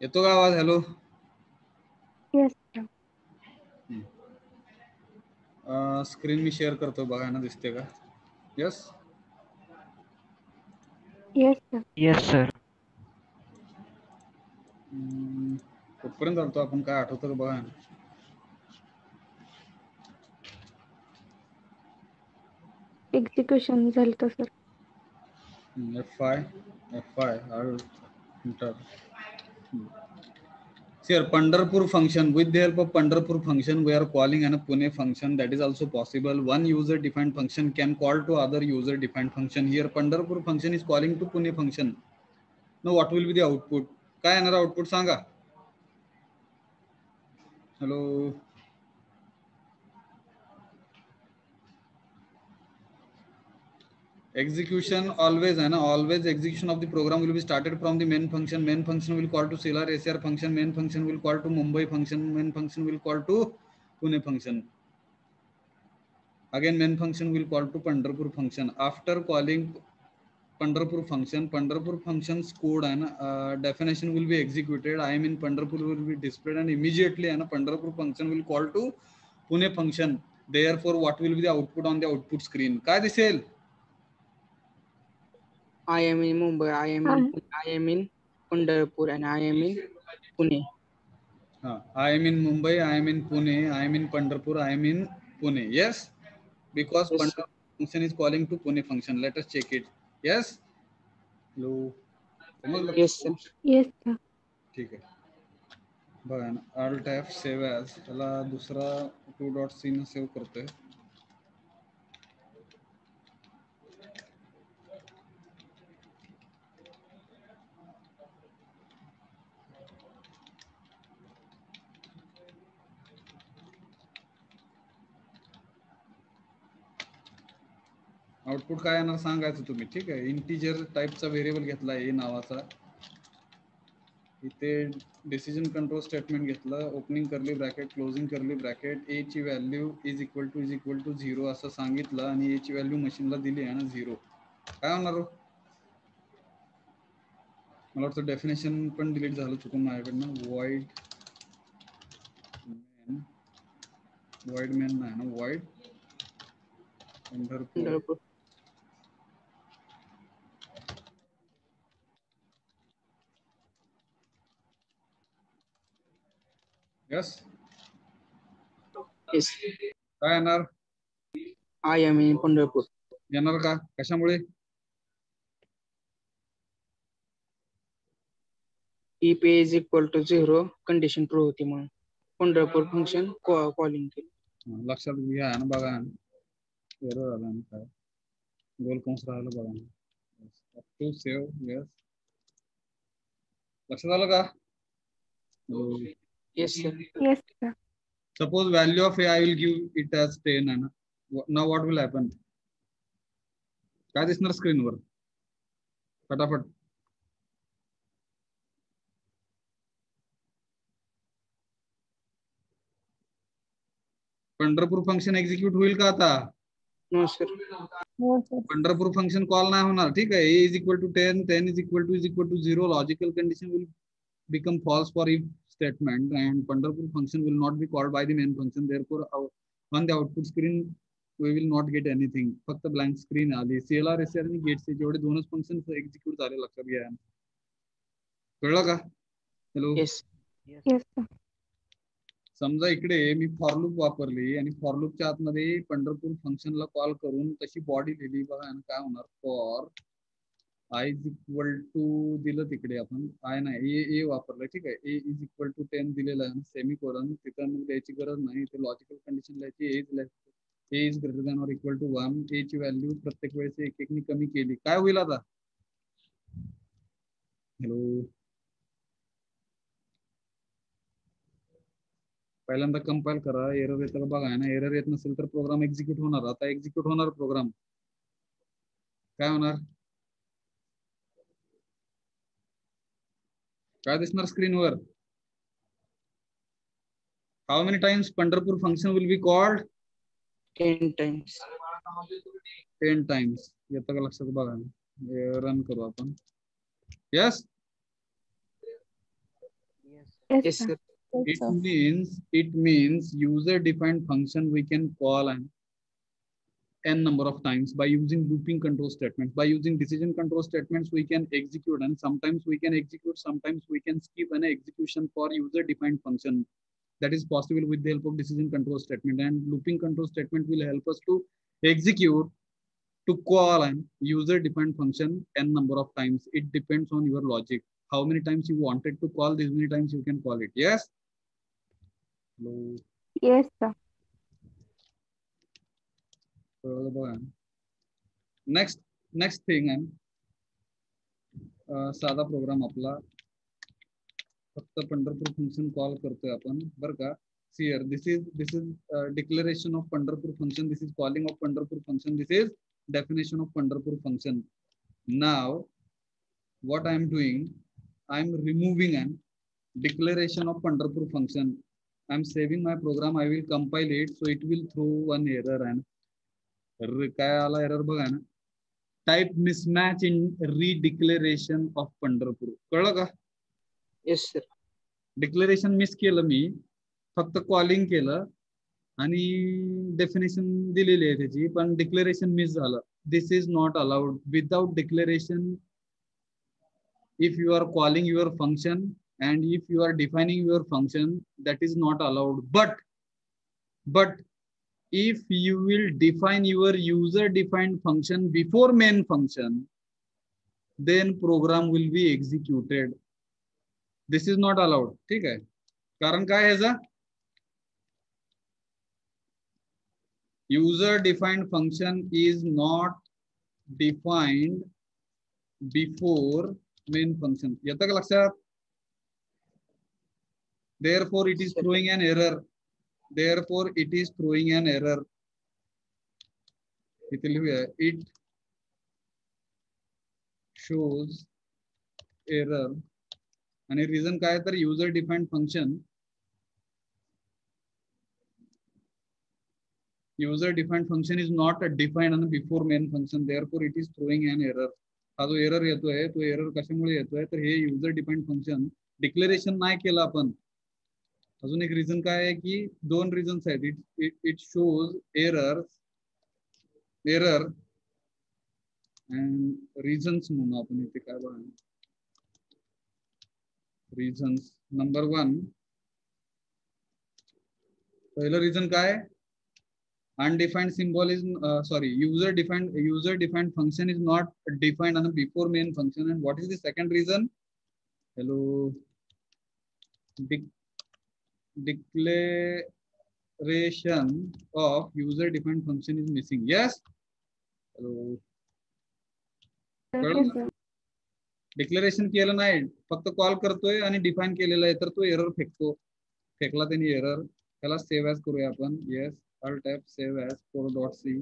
येतो का आवाज? हॅलो. येस स्क्रीन मी शेअर करतो, बघा ना दिसते का? Yes yes sir. Yes sir. कुठपर्यंत चालतो आपण, काय आठवतं का बघा ना. एक्झिक्युशन झालं sir. F5 enter. Here Pandharpur function, with the help of Pandharpur function we are calling an Pune function. That is also possible. One user defined function can call to other user defined function. Here Pandharpur function is calling to Pune function. Now what will be the output? काय येणार output सांगा. Hello. Execution always है ना, always execution of the program will be started from the main function. Main function will call to CLR ACR function. Main function will call to Mumbai function. Main function will call to Pune function. Again main function will call to Pandharpur function. After calling Pandharpur function's code and definition will be executed. I am in Pandharpur will be displayed, and immediately and Pandharpur function will call to Pune function. Therefore what will be the output on the output screen? काय दिसेल? I am in Mumbai, I am in Pandharpur, and I am in Pune. I am in Mumbai, I am in Pune, I am in Pandharpur, I am in Pune. Yes, because Yes, Pandharpur function is calling to Pune function. Let us check it. Yes. Hello. Yes sir. Yes sir. ठीक आहे. बघा ना, Alt F save as, त्याला दुसरा 2.c न save करतोय. Output काय येणार सांगायचं तुम्ही. ठीक आहे. इंटिजर टाईपचा व्हेरिएबल घेतला ए नावाचा. इथे डिसिजन कंट्रोल स्टेटमेंट घेतलं. Opening curly bracket, closing curly bracket. A ची व्हॅल्यू इज इक्वल टू 0 असं सांगितलं आणि ए ची व्हॅल्यू मशीनला दिली आहे ना 0. काय होणार? मला वाटतं डेफिनेशन पण डिलीट झालं चुकून माझ्याकडनं. वॉइड मेन नाही ना, वॉइड पंढरपूर. यस. Yes. काय येणार? I am in Pandharpur. येणार का? कशामुळे? If A is equal to 0, condition true होती म्हणून Pandharpur function calling केली. लक्षात घ्या ना, बघा एरर आला ना, काय गोल कंस राहिला बघा ना. To save. यस. लक्षात आलं का? Yes sir. Yes sir. Suppose value of A I will give it as 10 and now what will happen? काय दिसणार स्क्रीनवर? फटाफट. पंढरपूर फंक्शन एक्झिक्यूट होईल का आता? No sir. हो सर. पंढरपूर फंक्शन कॉल नाही होणार. ठीक आहे. A is equal to 10, 10 is equal to 0. Logical condition will become false for if statement, and Pandharpur function will not be called by the main function. Therefore on the output screen we will not get anything. फक्त blank screen आली. CLR SR आणि गेट चे जेवढे दोनच function execute झाले लक्षात घ्या. कळलं का? हॅलो. Yes. Yes sir. समजा इकडे मी फॉर लूप वापरली आणि फॉर लूपच्या आतमध्ये पंढरपूर फंक्शनला कॉल करून तशी बॉडी लिहिली. बघा आणि काय होणार? For I is equal to दिलं तिकडे आपण आय नाही ए वापरलं. ठीक आहे. ए इज इक्वल टू 10 दिलेलं आहे. सेमी कोलन तिथं द्यायची गरज नाही. ते लॉजिकल कंडिशन लिहायची. A is greater than or equal to 1. A ची व्हॅल्यू प्रत्येक वेळेस एक एकनी कमी केली. काय होईल आता? हॅलो. पहिल्यांदा कंपाईल करा. एरर येतं का बघा ना. एरर येत नसेल तर प्रोग्राम एक्झिक्यूट होणार. आता एक्झिक्यूट होणार प्रोग्राम. काय होणार? काय दिसणार स्क्रीनवर? How many times Pandharpur function will be called? 10 times. 10 times. येतं का लक्षात बघा. रन करू आपण. Yes. Yes, Yes, sir. sir. Yes, sir. It means user defined function we can call an n number of times by using looping control statements. By using decision control statements, we can execute, and sometimes we can execute, sometimes we can skip an execution for user defined function. That is possible with the help of decision control statement, and looping control statement will help us to execute, to call an user defined function n number of times. It depends on your logic. How many times you wanted to call, this many times you can call it. Yes. Hello. Yes, sir. Next thing आहे साधा programme आपला फक्त Pandharpur function call करतोय आपण बरं का. See here, this is declaration of Pandharpur function. This is calling of Pandharpur function. This is definition of Pandharpur function. Now, what I am doing, I am removing an declaration of Pandharpur function. I am saving my program. I will compile it, so it will throw one error and काय आला error बघा ना. Type mismatch in redeclaration of Pandharpur. कळलं का? Yes, sir. Declaration miss केलं मी, फक्त calling केलं आणि डेफिनेशन दिलेली आहे त्याची, पण डिक्लेरेशन मिस झालं. This is not allowed. Without declaration, if you are calling your function and if you are defining your function, that is not allowed. But if you will define your user defined function before main function, then program will be executed. This is not allowed. ठीक आहे? कारण काय ह्याचा? User defined function is not defined before main function. येतं का लक्षात? Therefore it is throwing an error. Therefore it is throwing an error. It shows error. आणि reason काय तर user defined function. User defined function is not defined before main function. Therefore it is throwing an error. हा जो error येतोय तो error कशामुळे येतोय तर हे user defined function डिक्लेरेशन नाही केलं आपण. अजून एक रिझन काय आहे की दोन रिझन्स आहेत. It shows error and reasons म्हणून आपण इथे काय बघा. रिझन्स नंबर 1, पहिलं रिझन काय, undefined symbol is sorry user defined function is not defined before main function. And what is the second reason? Hello. Declaration of user defined function is missing. Yes. Hello. Yes, sir. Declaration केलं नाही, फक्त call करतोय आणि define केलेलं आहे तर तो error फेकला त्यांनी एरर. त्याला सेव्ह ॲज करूया आपण. Yes, all tap save as 4.c.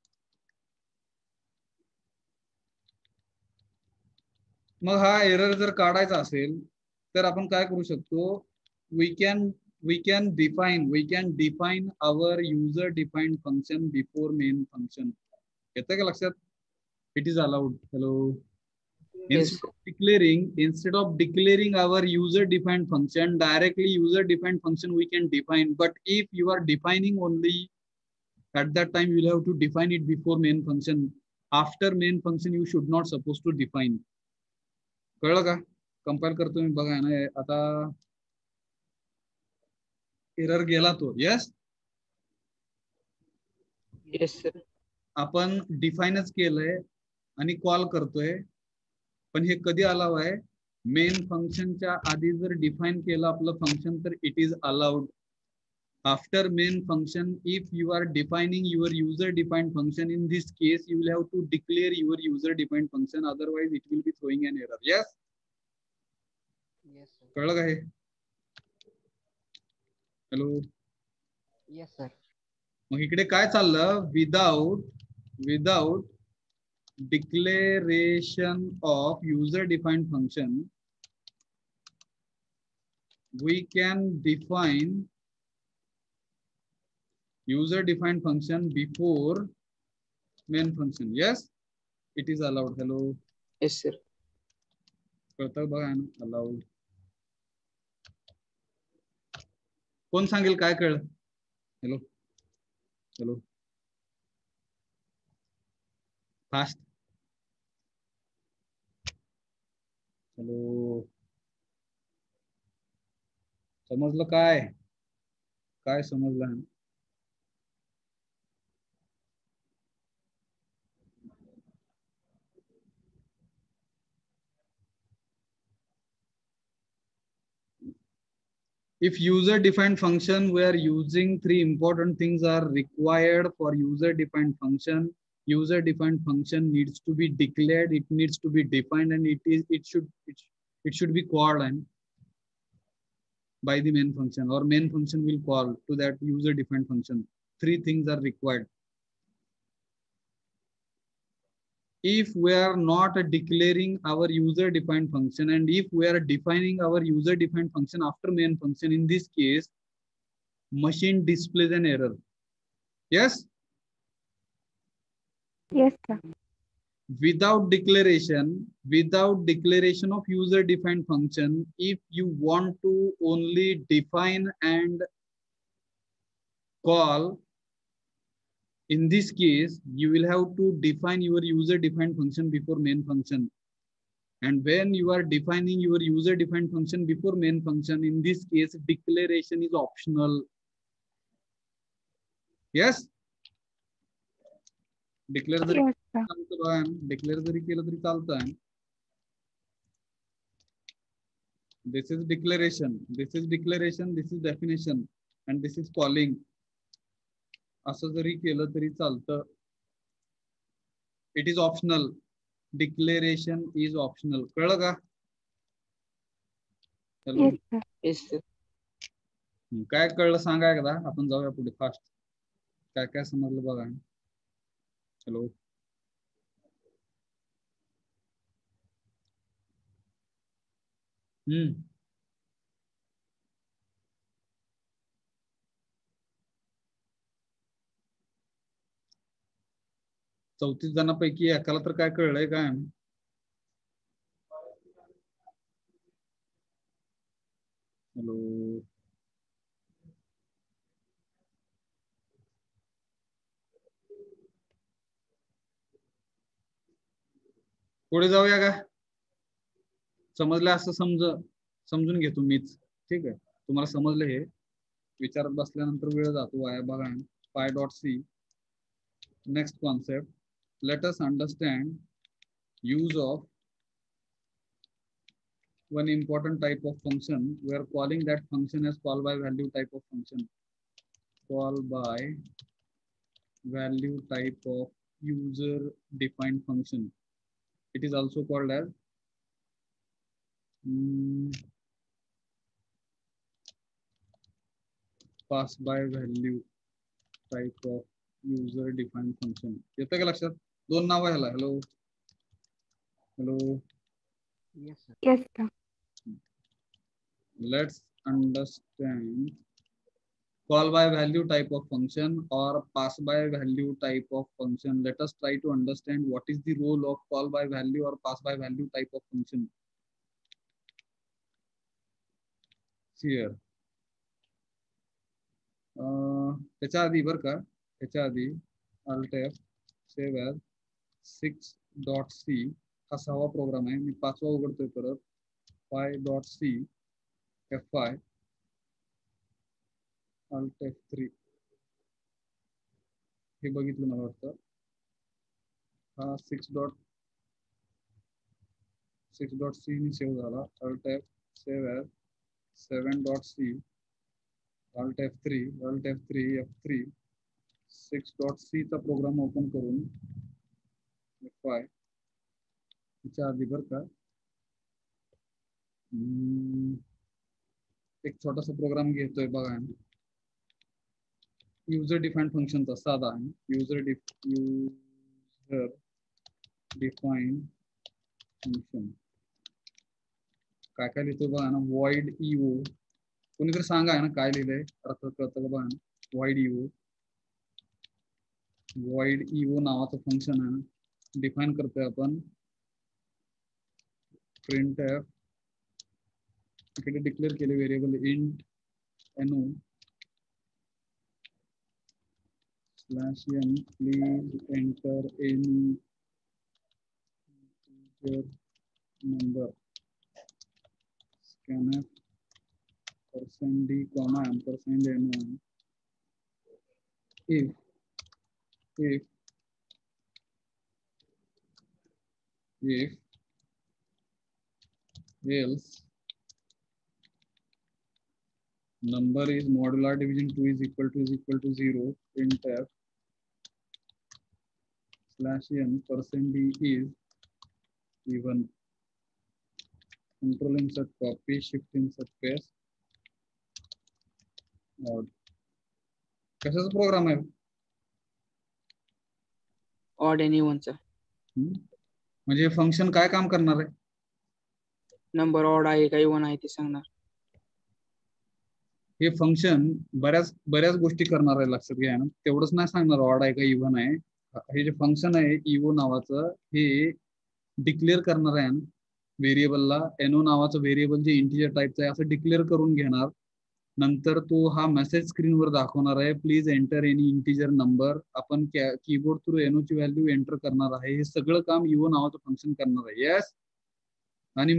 मग हा एरर जर काढायचा असेल तर आपण काय करू शकतो, we can define our user defined function before main function. येतं का लक्षात? It is allowed. Hello. Yes. Instead of declaring our user defined function directly, user defined function we can define. But if you are defining only, at that time you will have to define it before main function. After main function you should not supposed to define. कळलं का? Compile करतो मी बघा ना. आता error गेला तो. Yes. Yes, sir. आपण डिफाईनच केलंय आणि कॉल करतोय, पण हे कधी अलाव आहे, मेन फंक्शनच्या आधी जर डिफाइन केलं आपलं फंक्शन तर it is allowed. After main function, if you are defining your user defined function, in this case you will have to declare your user defined function, otherwise it will be throwing an error. Yes. कळलं का हे? Hello. Yes, sir. मग इकडे काय चाललं, without declaration of user defined function, we can define user defined function before main function. Yes, it is allowed. Hello. Yes, sir. कळतं बघा ना, allowed. कोण सांगेल काय कळलं? Hello hello fast. हॅलो समजलं काय? काय समजलं? If user defined function, we are using three important things are required for user defined function. User defined function needs to be declared, it needs to be defined, and it should be called and by the main function, or main function will call to that user defined function. Three things are required. If we are not declaring our user defined function, and if we are defining our user defined function after main function, in this case machine displays an error. Yes? Yes, sir. Without declaration of user defined function, if you want to only define and call, in this case you will have to define your user defined function before main function. And when you are defining your user defined function before main function, in this case declaration is optional. Yes? Declare जरी Yes, sir. declare जरी केलं तरी चालतं. This is declaration, this is definition, and this is calling. असं जरी केलं तरी चालतं. It is optional. Declaration is optional. कळलं का? Yes, sir. Yes, sir. काय कळलं सांगा एकदा, आपण जाऊया पुढे फास्ट. काय काय समजलं बघा. हॅलो हम्म 34 जणांपैकी एकाला तर काय कळलंय काय? हॅलो पुढे जाऊया का? समजलं असं समजून घेतो मीच. ठीक आहे, तुम्हाला समजलं हे? विचारत बसल्यानंतर वेळ जातो वाया बघा. py.c. Next concept, let us understand use of one important type of function. We are calling that function as call by value type of function. Call by value type of user defined function. It is also called as pass by value type of user defined function. येतं का लक्षात? दोन नाव आहे ह्याला. Hello hello Yes, sir. Yes, sir. Let's understand call by value type of function or pass by value type of function. Let us try to understand what is the role of call by value or pass by value type of function. Here त्याच्या आधी बरं का, त्याच्या आधी alt F save as 6.c हा 6वा programme आहे. मी 5वा उघडतोय परत. py.c fi alt F3 हे बघितलं मला वाटतं. हा 6.c नी सेव्ह झाला. alt F save as 7.c alt F3 F3 6.c चा प्रोग्राम ओपन करून fi त्याच्या आधी बरं का एक छोटासा प्रोग्राम घेतोय बघा. युजर डिफाइंड फंक्शनचा साधा आहे. युजर डिफाइंड फंक्शन काय काय लिहितोय बघा ना. void eo कोणीतरी सांगा आहे ना काय लिहिलंय, अर्थ कळतं का बघा ना. void eo नावाचं फंक्शन आहे ना, डिफाईन करतोय आपण. printf इकडे डिक्लेअर केले variable int no /n, please enter any integer number, scanf %d, %n1, if else number is modular division 2 is equal to 0, printf /n %d is even. Control insert copy, shift insert paste, odd. कशाचा program आहे? Odd आणि इव्हनचा. म्हणजे function काय काम करणार आहे? Number odd आहे का इव्हन आहे ते सांगणार. हे फंक्शन बऱ्याच गोष्टी करणार आहे, लक्षात घ्या ना. तेवढंच नाही सांगणार ऑड आहे का इव्हन आहे. हे जे फंक्शन आहे इओ नावाचं, हे डिक्लेअर करणार आहे व्हेरिएबलला. एनो नावाचं व्हेरिएबल जे इंटिजर टाईपचं आहे असं डिक्लेअर करून घेणार. नंतर तो हा मेसेज स्क्रीनवर दाखवणार आहे, please enter any integer number. आपण कीबोर्ड थ्रू एनो ची व्हॅल्यू एंटर करणार आहे. हे सगळं काम इओ नावाचं फंक्शन करणार आहे. येस. आणि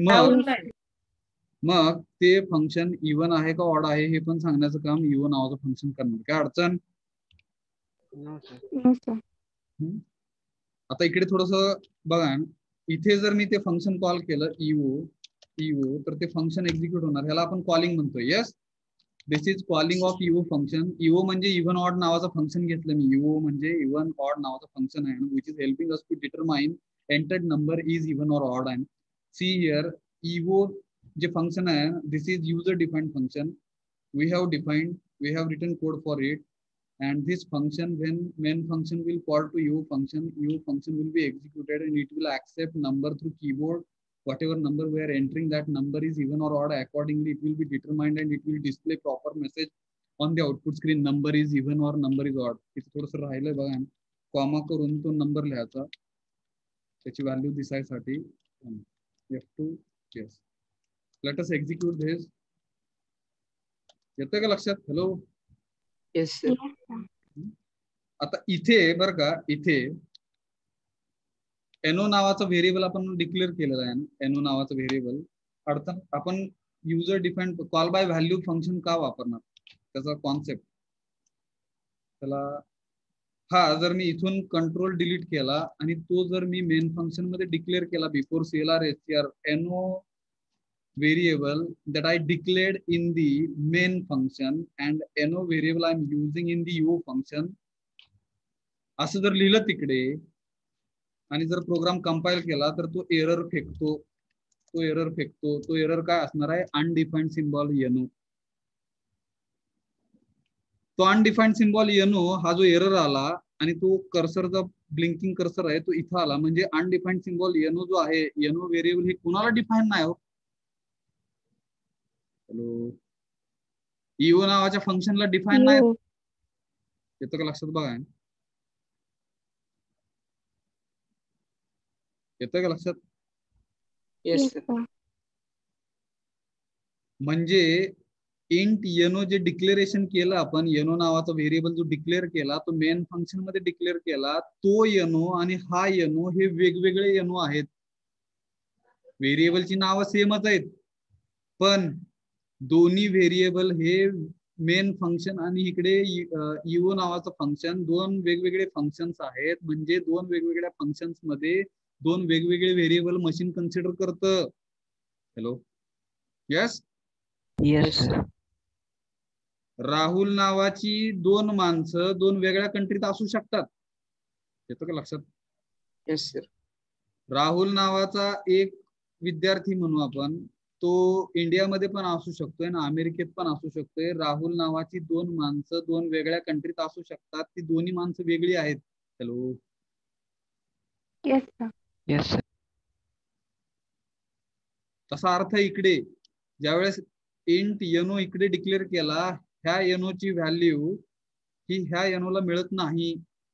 मग ते फंक्शन इव्हन आहे का ऑड आहे हे पण सांगण्याचं काम इओ नावाचं फंक्शन करणार. काय अडचण? आता इकडे थोडस बघा, इथे जर मी ते फंक्शन कॉल केलं इओ तर ते फंक्शन एक्झिक्यूट होणार. ह्याला आपण कॉलिंग म्हणतोय. Yes, this is calling of EO function. EO म्हणजे इव्हन ऑड नावाचं फंक्शन घेतलं मी. इओ म्हणजे इव्हन ऑड नावाचं फंक्शन आहे, which is helping us to determine entered number is even or odd. And see here, EO जे function आहे, this is user defined function. We have written code for it, and this function, when main function will call to io function will be executed and it will accept number through keyboard. Whatever number we are entering, that number is even or odd. Accordingly it will be determined and it will display proper message on the output screen, number is even or number is odd. इथे थोडंसं राहिलंय बघा, comma करून तो number लिहायचा त्याची value दिसायसाठी. F2. yes, let us execute this. येतोय का लक्षात? हॅलो. Yes sir. आता इथे बरं का, इथे एनो नावाचं व्हेरिएबल आपण डिक्लेअर केलेलं आहे. एनो नावाचं व्हेरिएबल अडचण, आपण user defined call by value function का वापरणार, त्याचा कॉन्सेप्ट त्याला. हा जर मी इथून कंट्रोल डिलीट केला आणि तो जर मी मेन फंक्शन मध्ये डिक्लेअर केला before CLR STR, NO variable that I declared in the main function and no variable I am using in the io function, असं जर लिहिलं तिकडे आणि जर प्रोग्राम कंपाइल केला तर तो एरर फेकतो. तो एरर काय असणार आहे? Undefined symbol NO. तो अनडिफाइंड सिम्बॉल एनो हा जो एरर आला आणि तो कर्सरचा ब्लिंकिंग कर्सर आहे तो इथं आला, म्हणजे अनडिफाइंड सिम्बॉल एनो जो आहे, एनो व्हेरिएबल हे कुणाला डिफाईन नाही हो. हॅलो, इओ नावाच्या फंक्शनला डिफाईन नाही. येतं का लक्षात? बघा, येतं का लक्षात? येस. म्हणजे इंट एनो जे डिक्लेरेशन केलं आपण, एनो नावाचा व्हेरिएबल जो डिक्लेअर केला तो मेन फंक्शन मध्ये डिक्लेअर केला, तो एनो आणि हा एनो हे वेगवेगळे एनो आहेत. व्हेरिएबलची नावं सेमच आहेत पण दोन्ही व्हेरिएबल हे मेन फंक्शन आणि इकडे इओ नावाचं फंक्शन, दोन वेगवेगळे फंक्शन्स आहेत. म्हणजे दोन वेगवेगळ्या फंक्शन्स मध्ये दोन वेगवेगळे व्हेरिएबल मशीन कन्सिडर करतं. Hello, yes. येस. राहुल नावाची दोन माणसं दोन वेगळ्या कंट्रीत असू शकतात. येतं का लक्षात? Yes sir. राहुल नावाचा एक विद्यार्थी म्हणू आपण, तो इंडियामध्ये पण असू शकतोय आणि अमेरिकेत पण असू शकतोय. राहुल नावाची दोन माणसं दोन वेगळ्या कंट्रीत असू शकतात. ती दोन्ही माणसं वेगळी आहेत. Hello, yes sir. Yes sir. तसा अर्थ इकडे ज्यावेळेस इंट एनो इकडे डिक्लेअर केला, ह्या एनोची व्हॅल्यू ही ह्या एनोला मिळत नाही.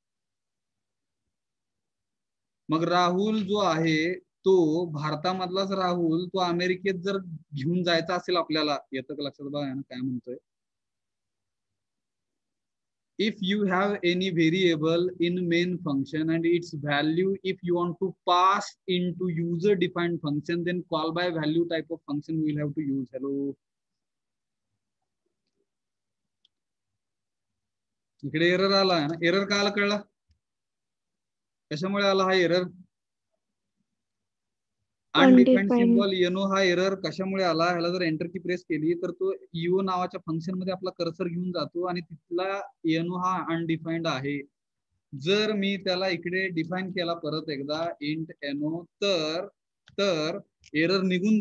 मग राहुल जो आहे तो भारतामधलाच राहुल, तो अमेरिकेत जर घेऊन जायचा असेल आपल्याला, येतं का लक्षात? बघा ना काय म्हणतोय. if you have any variable in main function and its value, if you want to pass into user defined function, then call by value type of function we will have to use. Hello. इकडे error आला आहे ना. Error का आला कळला? कशामुळे आला हा एरर? अनडिफाइंड सिम्बॉल एनो हा एरर कशामुळे आला? ह्याला जर एंटर की प्रेस केली तर तो इओ नावाच्या फंक्शन मध्ये आपला कर्सर घेऊन जातो आणि तिथला एनो हा अनडिफाइंड आहे. जर मी त्याला इकडे डिफाइन केला परत एकदा इंट एनो तर एरर निघून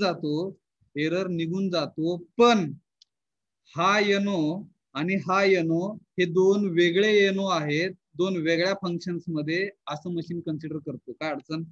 जातो, पण हा एनो आणि हा एनो हे दोन वेगळे एनो आहेत, दोन वेगळ्या फंक्शन्स मध्ये, असं मशीन कन्सिडर करतो. काय अडचण?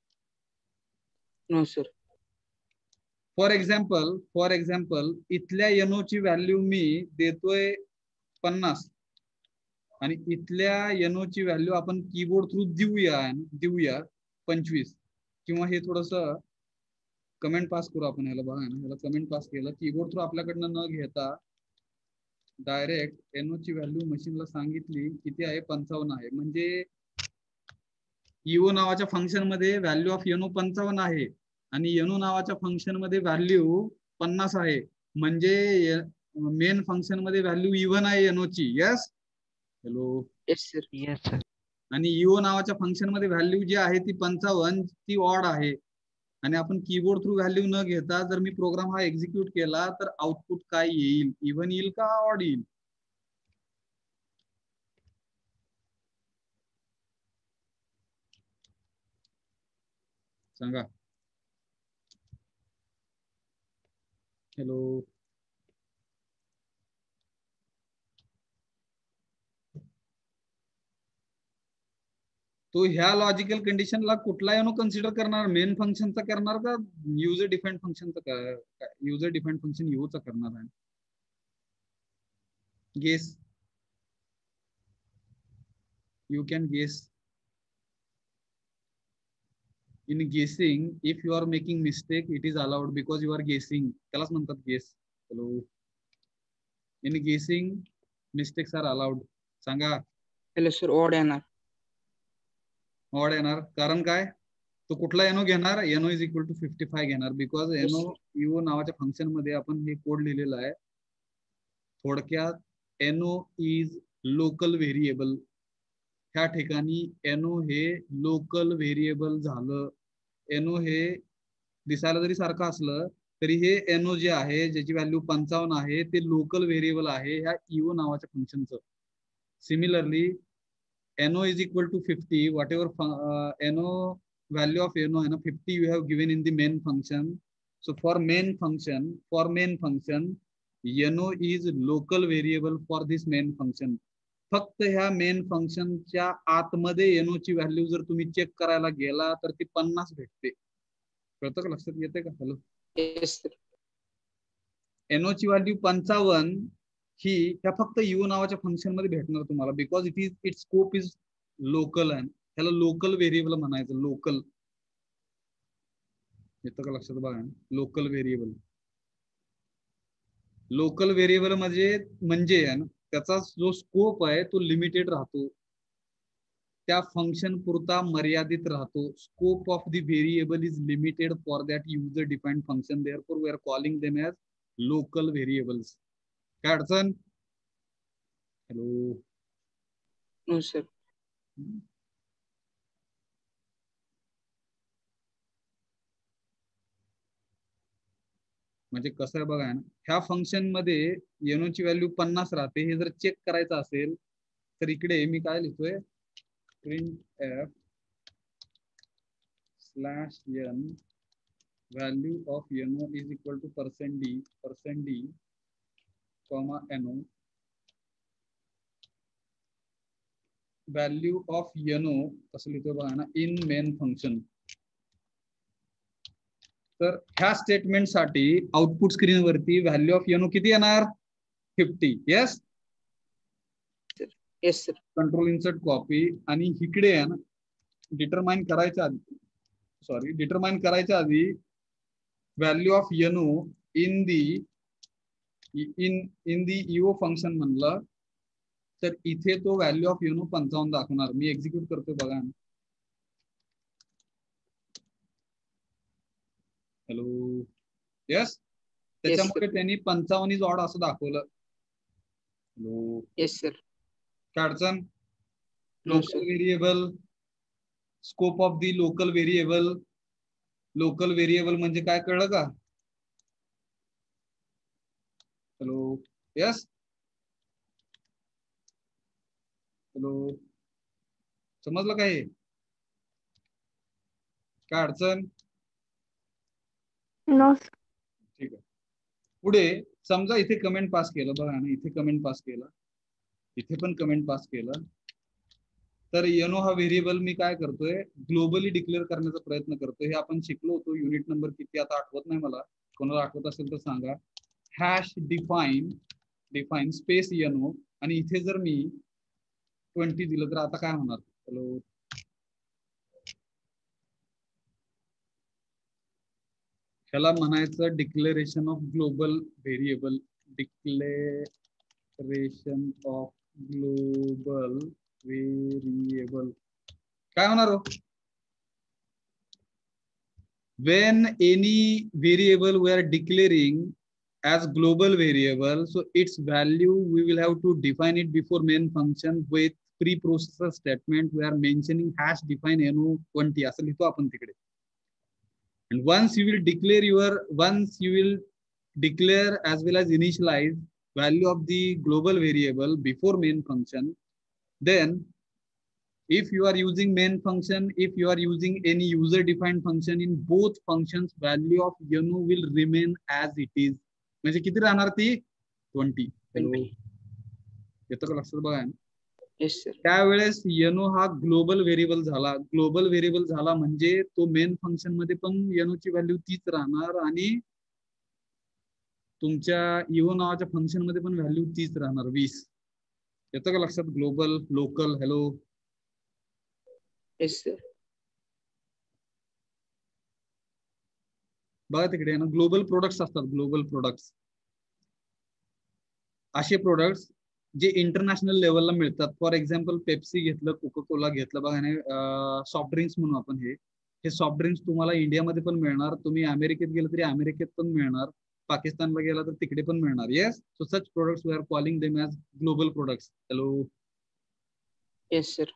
No sir. फॉर एक्झाम्पल इथल्या एनोची व्हॅल्यू मी देतोय 50 आणि इथल्या एनोची व्हॅल्यू आपण कीबोर्ड थ्रू देऊया 25, किंवा हे थोडस कमेंट पास करू आपण. ह्याला बघा ना, ह्याला कमेंट पास केलं, कीबोर्ड थ्रू आपल्याकडनं न घेता डायरेक्ट एनोची व्हॅल्यू मशीनला सांगितली किती आहे, 55 आहे. म्हणजे इओ नावाच्या फंक्शन मध्ये व्हॅल्यू ऑफ एनो 55 आहे आणि एनो नावाच्या फंक्शन मध्ये व्हॅल्यू 50 आहे. म्हणजे मेन फंक्शन मध्ये व्हॅल्यू इव्हन आहे एनोची. Yes. Hello. Yes sir. Yes sir. आणि इओ नावाच्या फंक्शन मध्ये व्हॅल्यू जी आहे ती 55, ती ऑड आहे. आणि आपण कीबोर्ड थ्रू व्हॅल्यू न घेता जर मी प्रोग्राम हा एक्झिक्यूट केला तर आउटपुट काय येईल? इव्हन येईल का ऑड येईल? सांगा. हॅलो. तो ह्या लॉजिकल कंडिशनला कुठला एनो कन्सिडर करणार? मेन फंक्शनचा करणार का युजर डिफाइंड फंक्शनचा? युजर डिफाइंड फंक्शन यूचा करणार आहे. Guess. You can guess. In guessing, if you are making mistake, it is allowed because you are guessing. त्यालाच म्हणतात guess. Hello. In guessing, mistakes are allowed. सांगा. Hello sir. ऑड येणार. Odd येणार कारण काय? तो कुठला एनो घेणार? एनो इज इक्वल टू 55 घेणार, बिकॉज एनो इओ नावाच्या फंक्शन मध्ये आपण हे कोड लिहिलेला आहे. थोडक्यात एनो इज लोकल व्हेरिएबल. ह्या ठिकाणी एनो हे लोकल व्हेरिएबल झालं. एनो हे दिसायला जरी सारखं असलं तरी हे एनो जे आहे, ज्याची व्हॅल्यू 55 आहे, ते लोकल व्हेरिएबल आहे ह्या इओ नावाच्या फंक्शनचं. Similarly NO is equal to 50, whatever NO value of NO आहे ना 50 you have given in the main function. So for main function NO is local variable for this main function. फक्त ह्या main फंक्शनच्या आतमध्ये एनोची value जर तुम्ही check करायला गेला तर ती 50 भेटते. कळतं का? लक्षात येते का? हॅलो. एनोची व्हॅल्यू 55 ही ह्या फक्त इओ नावाच्या फंक्शन मध्ये भेटणार तुम्हाला, because it scope is local आहे. ह्याला लोकल व्हेरिएबल म्हणायचं. लोकल. येतं का लक्षात? बघा, लोकल व्हेरिएबल. लोकल व्हेरिएबल म्हणजे त्याचा जो स्कोप आहे तो लिमिटेड राहतो, त्या फंक्शन पुरता मर्यादित राहतो. Scope of the variable is limited for that user defined function. Therefore we are calling them as local variables. काय अडचण? हॅलो. No sir. म्हणजे कसं आहे बघा ना, ह्या फंक्शन मध्ये एनोची व्हॅल्यू 50 राहते. हे जर चेक करायचं असेल तर इकडे मी काय लिहितोय, printf /n value of eno is equal to %d, no value of eno असं लिहितोय बघा ना, इन मेन फंक्शन. तर ह्या स्टेटमेंट साठी आउटपुट स्क्रीन वरती व्हॅल्यू ऑफ एनो किती येणार? 50. Yes. Yes sir. Control insert copy. आणि इकडे आहे ना डिटरमाइन करायच्या आधी value of NO in the EO function म्हणलं तर इथे तो व्हॅल्यू ऑफ युनो 55 दाखवणार. मी एक्झिक्यूट करतोय बघा. Hello, yes. त्याच्यामुळे त्यांनी 55 इज ऑड असं दाखवलं. Hello, yes sir. काय अडचण? Local variable, scope of the local variable. Local variable म्हणजे काय, कळलं का? Hello, yes. हॅलो, समजलं काय? काय अडचण? नो. ठीक आहे. पुढे समजा इथे कमेंट पास केलं बघा ना, इथे कमेंट पास केलं, इथे पण कमेंट पास केलं. तर यनो हा व्हेरिएबल मी काय करतोय, ग्लोबली डिक्लेअर करण्याचा प्रयत्न करतोय. हे आपण शिकलो होतो. युनिट नंबर किती आता आठवत नाही मला, कोणाला आठवत असेल तर सांगा. हॅश डिफाईन स्पेस यनो, आणि इथे जर मी 20 दिलं तर आता काय होणार? हॅलो, ह्याला म्हणायचं declaration of global variable. Declaration of global variable काय होणार हो? When any variable we are declaring as global variable, so its value we will have to define it before main function with preprocessor statement. We are mentioning hash define no20 असं लिहितो आपण तिकडे. And once you will declare as well as initialize value of the global variable before main function, then if you are using main function, if you are using any user defined function, in both functions value of yano will remain as it is. म्हणजे किती राहणार ती? 20. Hello, येतं का लक्षात बघा? Yes sir. त्यावेळेस NO हा ग्लोबल व्हेरिएबल झाला. ग्लोबल व्हेरिएबल झाला म्हणजे तो मेन फंक्शन मध्ये पण यनोची व्हॅल्यू तीच राहणार आणि तुमच्या इओ नावाच्या फंक्शन मध्ये पण व्हॅल्यू तीच राहणार 20. येतं का लक्षात? Global, local. Hello, yes sir. बघा तिकडे ना, ग्लोबल प्रोडक्ट्स असतात. ग्लोबल प्रोडक्ट्स असे प्रोडक्ट्स जे इंटरनॅशनल लेवलला मिळतात. फॉर एक्झाम्पल पेप्सी घेतलं, कोका कोला घेतलं बघा, सॉफ्ट ड्रिंक्स म्हणून आपण हे सॉफ्ट ड्रिंक्स तुम्हाला इंडियामध्ये पण मिळणार. तुम्ही अमेरिकेत गेलं तरी अमेरिकेत पण मिळणार. पाकिस्तानला गेला तर तिकडे पण मिळणार. Yes. So such products we are calling them as global products. Hello, yes sir.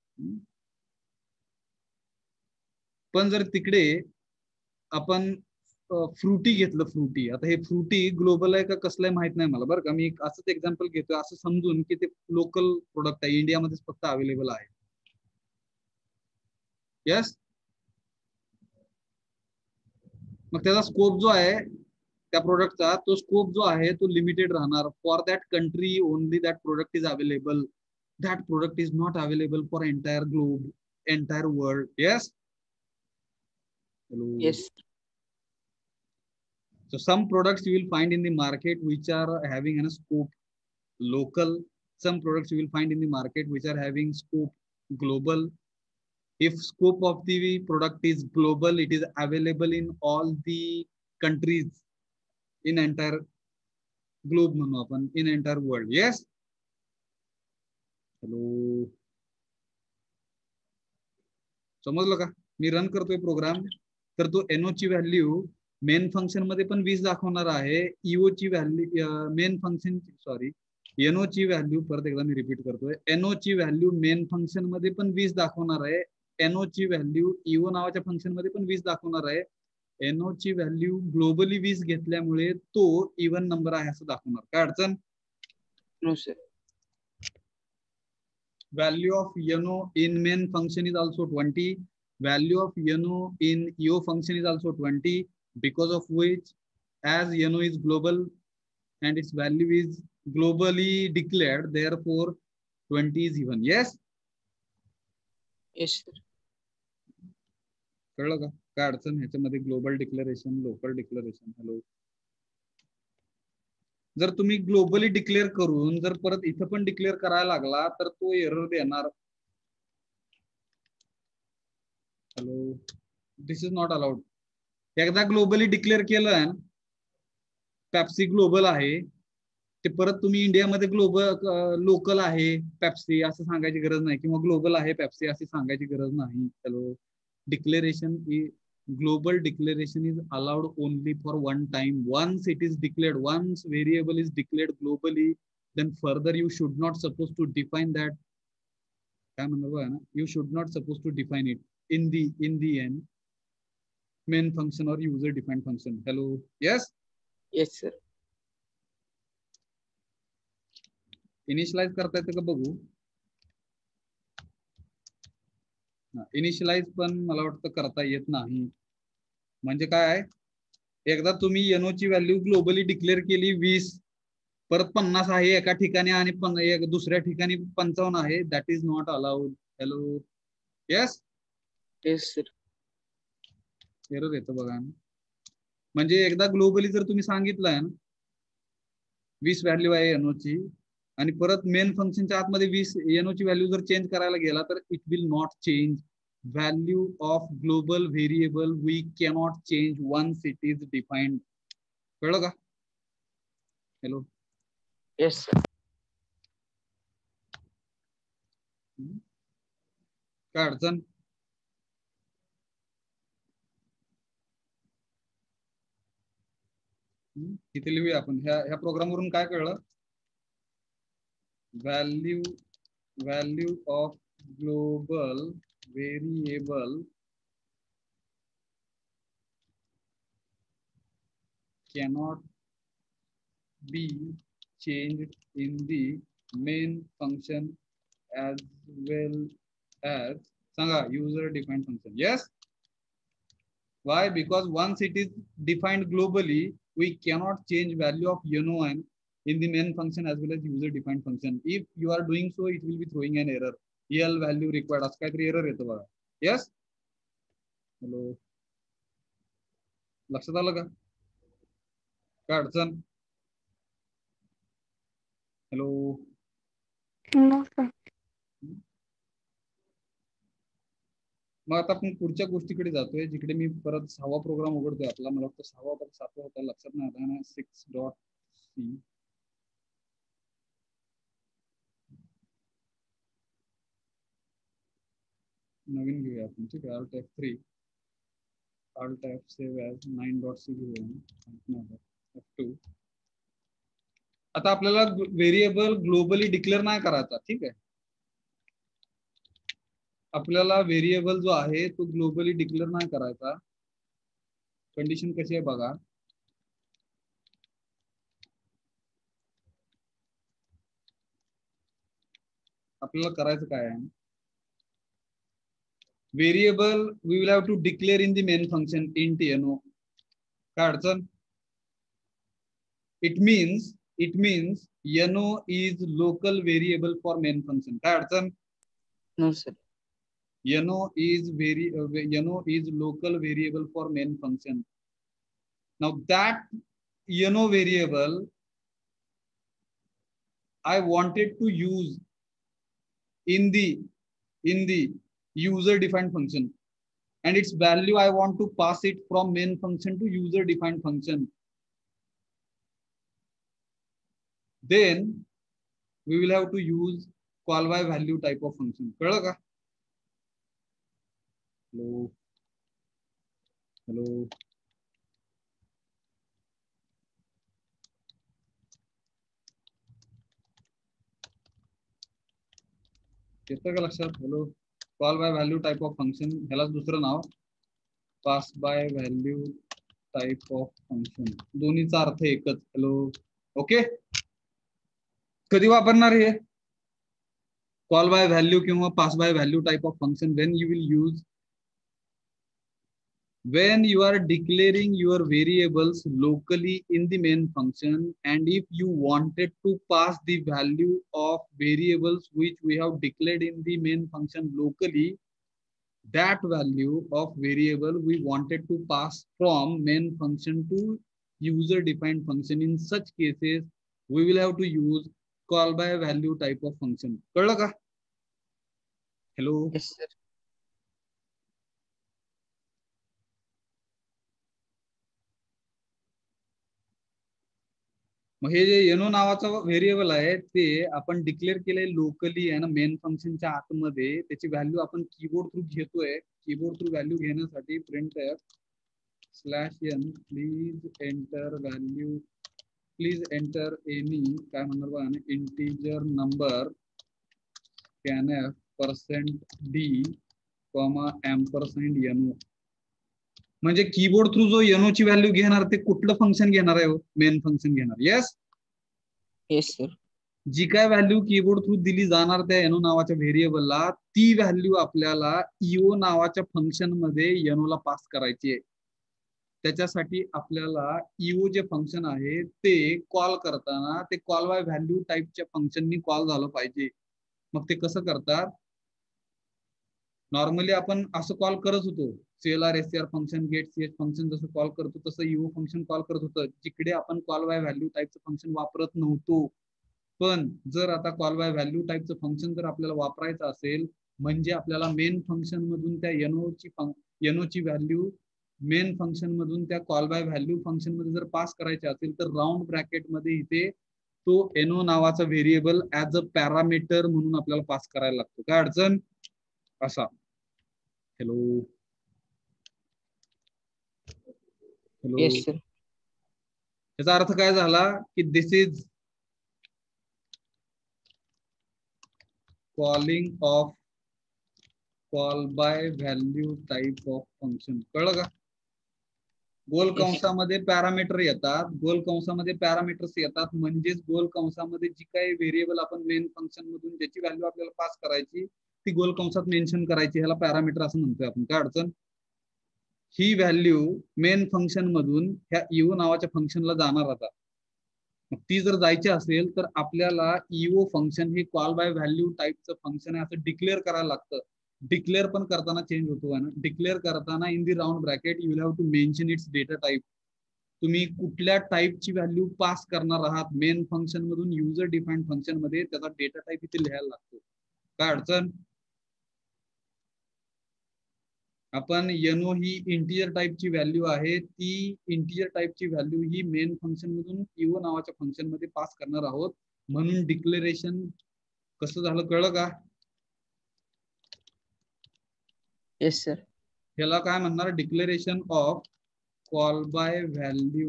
पण जर तिकडे आपण फ्रुटी घेतलं, फ्रुटी, आता हे फ्रुटी ग्लोबल आहे का कसलं आहे माहित नाही मला बरं का. मी असंच एक्झाम्पल घेतोय, असं समजून की ते लोकल प्रोडक्ट आहे, इंडियामध्येच फक्त अवेलेबल आहे. यस. मग त्याचा स्कोप जो आहे त्या प्रोडक्टचा, तो स्कोप जो आहे तो लिमिटेड राहणार. For that country only that product is available. That product is not available for entire globe, entire world. Yes. Yes. So some products you will find in the market which are having a scope local. Some products you will find in the market which are having scope global. If scope of the product is global, it is available in all the countries in entire globe म्हणू आपण, in entire world. Yes. Hello. समजलं का? मी run करतोय programme, तर तो NO ची value main function मध्ये पण 20 दाखवणार आहे. ईओ ची value main function, sorry, NO ची व्हॅल्यू परत एकदा मी रिपीट करतोय. एनओ ची व्हॅल्यू मेन फंक्शन मध्ये पण 20 दाखवणार आहे. एनओ ची व्हॅल्यू ईओ नावाच्या फंक्शन मध्ये पण 20 दाखवणार आहे. एनओ ची व्हॅल्यू ग्लोबली 20 घेतल्यामुळे तो इव्हन नंबर आहे असं दाखवणार. काय अडचण? No sir. Value of yano in main function is also 20. Value of yano in io function is also 20, because of which, as yano is global and its value is globally declared, therefore 20 is even. Yes. Yes sir. कळलं का? काय अडचण ह्याच्यामध्ये? Global declaration, local declaration. Hello, जर तुम्ही globally declare करून जर परत इथं पण डिक्लेअर करायला लागला तर तो एरर देणार. Hello, this is not allowed. एकदा ग्लोबली डिक्लेअर केलं, पेप्सी ग्लोबल आहे, ते परत तुम्ही इंडियामध्ये ग्लोबल लोकल आहे पेप्सी असं सांगायची गरज नाही, किंवा ग्लोबल आहे पेप्सी अशी सांगायची गरज नाही. Hello, declaration global declaration is allowed only for one time. Once it is declared, once variable is declared globally, then further you should not supposed to define that. You should not supposed to define it in the end main function or user defined function. Hello, yes. Yes sir. Initialise करता येतं का बघू. Initialise पण मला वाटतं करता येत नाही. म्हणजे काय, एकदा तुम्ही एनओ ची व्हॅल्यू ग्लोबली डिक्लेअर केली 20, परत 50 आहे एका ठिकाणी आणि दुसऱ्या ठिकाणी 55 आहे, that is not allowed. Hello, yes. Yes sir. Error येतं बघा. म्हणजे एकदा ग्लोबली जर तुम्ही सांगितलंय ना 20 व्हॅल्यू आहे एनओ ची, आणि परत मेन फंक्शनच्या आतमध्ये 20 एनओ ची व्हॅल्यू जर चेंज करायला गेला तर it will not change value of global variable. We cannot change once it is defined. कळलं का? Hello, Yes sir. काय अडचण? इथे लिहूया आपण. ह्या प्रोग्राम वरून काय कळलं? Value of global variable cannot be changed in the main function as well as सांगा user defined function. Yes. Why? Because once it is defined globally, we cannot change value of un in the main function as well as user defined function. If you are doing so, it will be throwing an error. EL value required असं काहीतरी error येतो बघा. Yes. Hello, लक्षात आलं का? काय अडचण? Hello, no sir. मग आता आपण पुढच्या गोष्टीकडे जातोय, जिकडे मी परत 6वा प्रोग्राम उघडतोय आपला. मला वाटतं 6वा का 7वा होता, लक्षात नाही आता ना. 6.c नवीन घेऊया आपण. ठीक आहे. Alt F3, Alt F save as 9.c घेऊया. F2. आता आपल्याला व्हेरिएबल ग्लोबली डिक्लेअर नाही करायचा. ठीक आहे. आपल्याला व्हेरिएबल जो आहे तो ग्लोबली डिक्लेअर नाही करायचा. कंडिशन कशी आहे बघा. आपल्याला करायचं काय आहे, variable we will have to declare in the main function int NO. काय अडचण? It means NO is local variable for main function. काय अडचण? No sir. Eno is local variable for main function. Now that Eno variable I wanted to use in the user defined function, and its value I want to pass it from main function to user defined function. Then we will have to use call by value type of function. कळलं का? Hello, येतं का लक्षात? Hello, call by value type of function, ह्यालाच दुसरं नाव pass by value type of function. दोन्हीचा अर्थ एकच. Hello, okay. कधी वापरणार हे कॉल बाय व्हॅल्यू किंवा pass by value type of function? When you will use when you are declaring your variables locally in the main function, and if you wanted to pass the value of variables which we have declared in the main function locally, that value of variable we wanted to pass from main function to user defined function. In such cases we will have to use call by value type of function. कळलं का? Hello. Yes sir. मग हे जे एनो नावाचं variable आहे ते आपण declare केलंय लोकली आहे ना मेन फंक्शनच्या आतमध्ये. त्याची व्हॅल्यू आपण कीबोर्ड थ्रू घेतोय. कीबोर्ड थ्रू व्हॅल्यू घेण्यासाठी printf/n please enter value, please enter any काय म्हणणार बघा ना integer number scanf %d, $ampersand no. म्हणजे कीबोर्ड थ्रू जो एनो ची व्हॅल्यू घेणार ते कुठलं फंक्शन घेणार आहे? मेन फंक्शन घेणार. Yes yes sir. जी काय व्हॅल्यू कीबोर्ड थ्रू दिली जाणार त्या एनो नावाच्या व्हेरिएबलला, ती व्हॅल्यू आपल्याला ईओ नावाच्या फंक्शन मध्ये एनोला पास करायची आहे. त्याच्यासाठी आपल्याला ईओ जे फंक्शन आहे ते कॉल करताना ते कॉल बाय व्हॅल्यू टाईपच्या फंक्शननी कॉल झालं पाहिजे. मग ते कसं करतात? नॉर्मली आपण असं कॉल करत होतो, CLR SCR function, get CH function जसं कॉल करतो तसं ईओ फंक्शन कॉल करत होतं, जिकडे आपण कॉल बाय व्हॅल्यू टाईपचं फंक्शन वापरत नव्हतो. पण जर आता कॉल बाय व्हॅल्यू टाईपचं फंक्शन जर आपल्याला वापरायचं असेल, म्हणजे आपल्याला मेन फंक्शन मधून त्या एनोची व्हॅल्यू मेन फंक्शन मधून त्या कॉल बाय व्हॅल्यू फंक्शन मध्ये जर पास करायचे असेल तर राऊंड ब्रॅकेट मध्ये इथे तो एनो नावाचा व्हेरिएबल ऍज अ पॅरामीटर म्हणून आपल्याला पास करायला लागतो. काय अडचण? असा. Hello hello. Yes sir. याचा अर्थ काय झाला की this is calling of call by value type of function. कळलं का? गोल कंसामध्ये पॅरामीटर येतात, गोल कंसामध्ये पॅरामीटर्स येतात, म्हणजेच गोल कंसामध्ये जी काही व्हेरिएबल आपण मेन फंक्शन मधून ज्याची व्हॅल्यू आपल्याला पास करायची ती गोल कंसात मेन्शन करायची. ह्याला पॅरामीटर असं म्हणतोय आपण. काय अडचण? ही व्हॅल्यू मेन फंक्शन मधून ह्या ईओ नावाच्या फंक्शनला जाणार आता. ती जर जायची असेल तर आपल्याला ईओ फंक्शन हे कॉल बाय व्हॅल्यू टाईपचं फंक्शन आहे असं डिक्लेअर करायला लागतं. डिक्लेअर पण करताना चेंज होतो ना. डिक्लेअर करताना in the round bracket you will have to mention its data type. तुम्ही कुठल्या टाईपची व्हॅल्यू पास करणार आहात मेन फंक्शन मधून युजर डिफाईन्ड फंक्शन मध्ये, त्याचा डेटा टाईप इथे लिहायला लागतो. काय अडचण? आपण एनो ही इंटिजर टाईपची व्हॅल्यू आहे, ती इंटिजर टाईपची व्हॅल्यू ही मेन फंक्शन मधून ईओ नावाच्या फंक्शन मध्ये पास करणार आहोत. म्हणून डिक्लेरेशन कसं झालं कळलं का? Yes sir. ह्याला काय म्हणणार? Declaration of call by value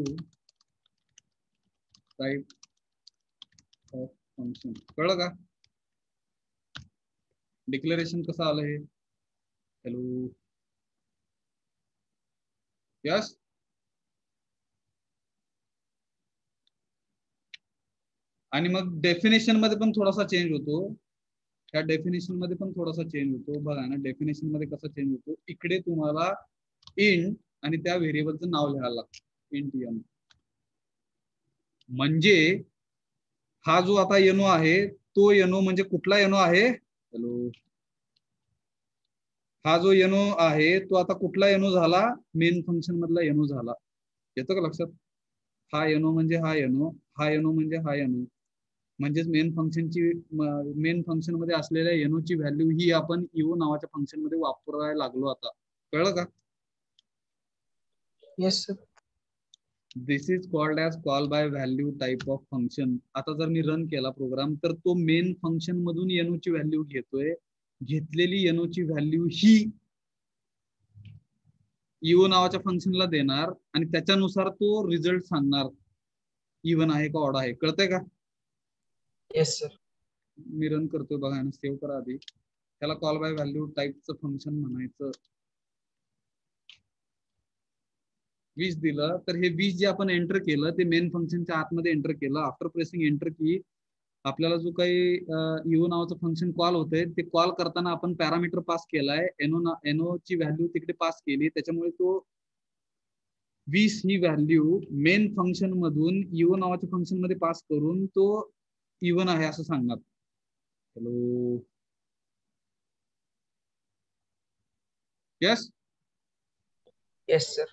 type of function. कळलं का? डिक्लेरेशन कसं आलं हे? हॅलो. यस. आणि मग डेफिनेशन मध्ये पण थोडासा चेंज होतो. त्या डेफिनेशन मध्ये पण थोडासा चेंज होतो. बघा ना डेफिनेशन मध्ये कसा चेंज होतो. इकडे तुम्हाला इंट आणि त्या व्हेरिएबलचं नाव लिहायला लागतं. Int N. म्हणजे हा जो आता एनो आहे तो एनो म्हणजे कुठला एनो आहे? हॅलो. हा जो एनो आहे तो आता कुठला एनो झाला? मेन फंक्शन मधला एनो झाला. येतं का लक्षात? हा एनो म्हणजे हा एनो, हा एनो म्हणजे हा एनो. म्हणजेच मेन फंक्शन मध्ये असलेल्या एनोची व्हॅल्यू ही आपण ईओ नावाच्या फंक्शन मध्ये वापरायला लागलो आता. कळलं का? Yes sir. This is called as call by value type of function. आता जर मी रन केला प्रोग्राम तर तो मेन फंक्शन मधून एनोची व्हॅल्यू घेतोय. घेतलेली एनोची व्हॅल्यू ही ईओ नावाच्या फंक्शनला देणार आणि त्याच्यानुसार तो रिझल्ट सांगणार इव्हन आहे का ऑड आहे. कळतंय का? Yes sir. मी रन करतोय बघा आणि सेव्ह करा आधी. त्याला कॉल बाय व्हॅल्यू टाईपचं फंक्शन म्हणायचं. 20 दिलं तर हे 20 जे आपण एंटर केलं ते मेन फंक्शनच्या आतमध्ये एंटर केलं. आफ्टर प्रेसिंग एंटर की आपल्याला जो काही ईओ नावाचं फंक्शन कॉल होतंय ते कॉल करताना आपण पॅरामीटर पास केलाय. एनो ची व्हॅल्यू तिकडे पास केली, त्याच्यामुळे तो 20 ही व्हॅल्यू मेन फंक्शन मधून ईओ नावाच्या फंक्शन मध्ये पास करून तो इव्हन आहे असं सांगणार. हॅलो. यस. Yes sir.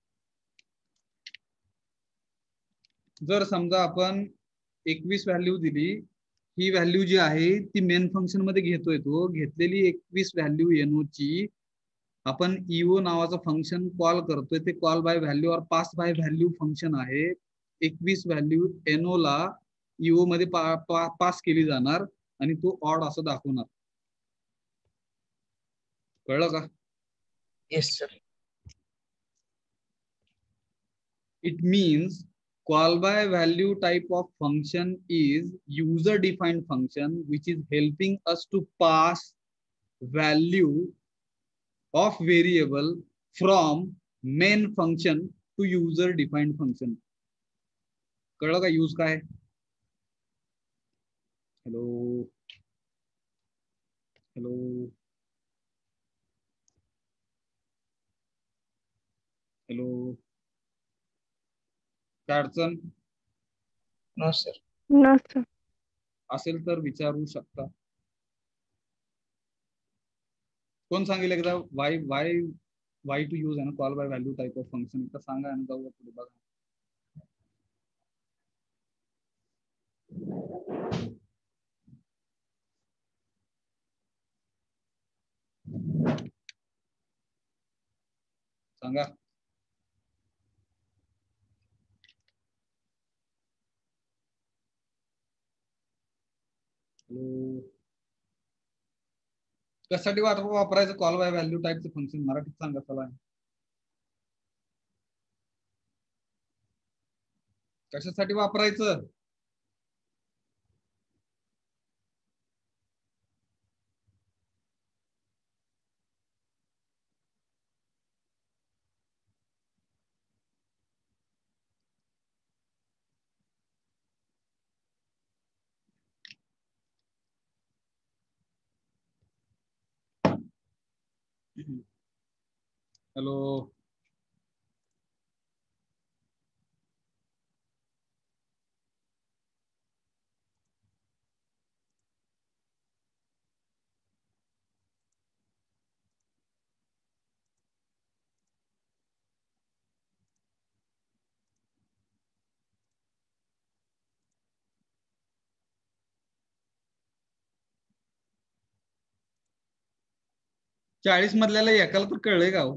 जर समजा आपण 21 व्हॅल्यू दिली, ही व्हॅल्यू जी आहे ती मेन फंक्शन मध्ये घेतोय. तो घेतलेली 21 व्हॅल्यू एनोची आपण ईओ नावाचं फंक्शन कॉल करतोय. ते call by value or pass by value function आहे. 21 व्हॅल्यू एनओ ला ईओ मध्ये पास केली जाणार आणि तो ऑड असं दाखवणार. कळलं का? Yes sir. It means call by value type of function is user defined function which is helping us to pass value of variable from main function to user defined function. कळलं का use काय? Hello hello hello, काय अडचण no sir. No sir. असेल तर विचारू शकता. कोण सांगेल एकदा why why why to use आहे ना call by value type of function, एकदा सांगा आणि जाऊया पुढे. बघा सांगा. कशासाठी वापरायचं कॉल बाय व्हॅल्यू टाइपचं फंक्शन? मराठीत सांगा चला. कशासाठी वापरायचं? हॅलो, 40 मधल्याला एकाला तर कळलंय का?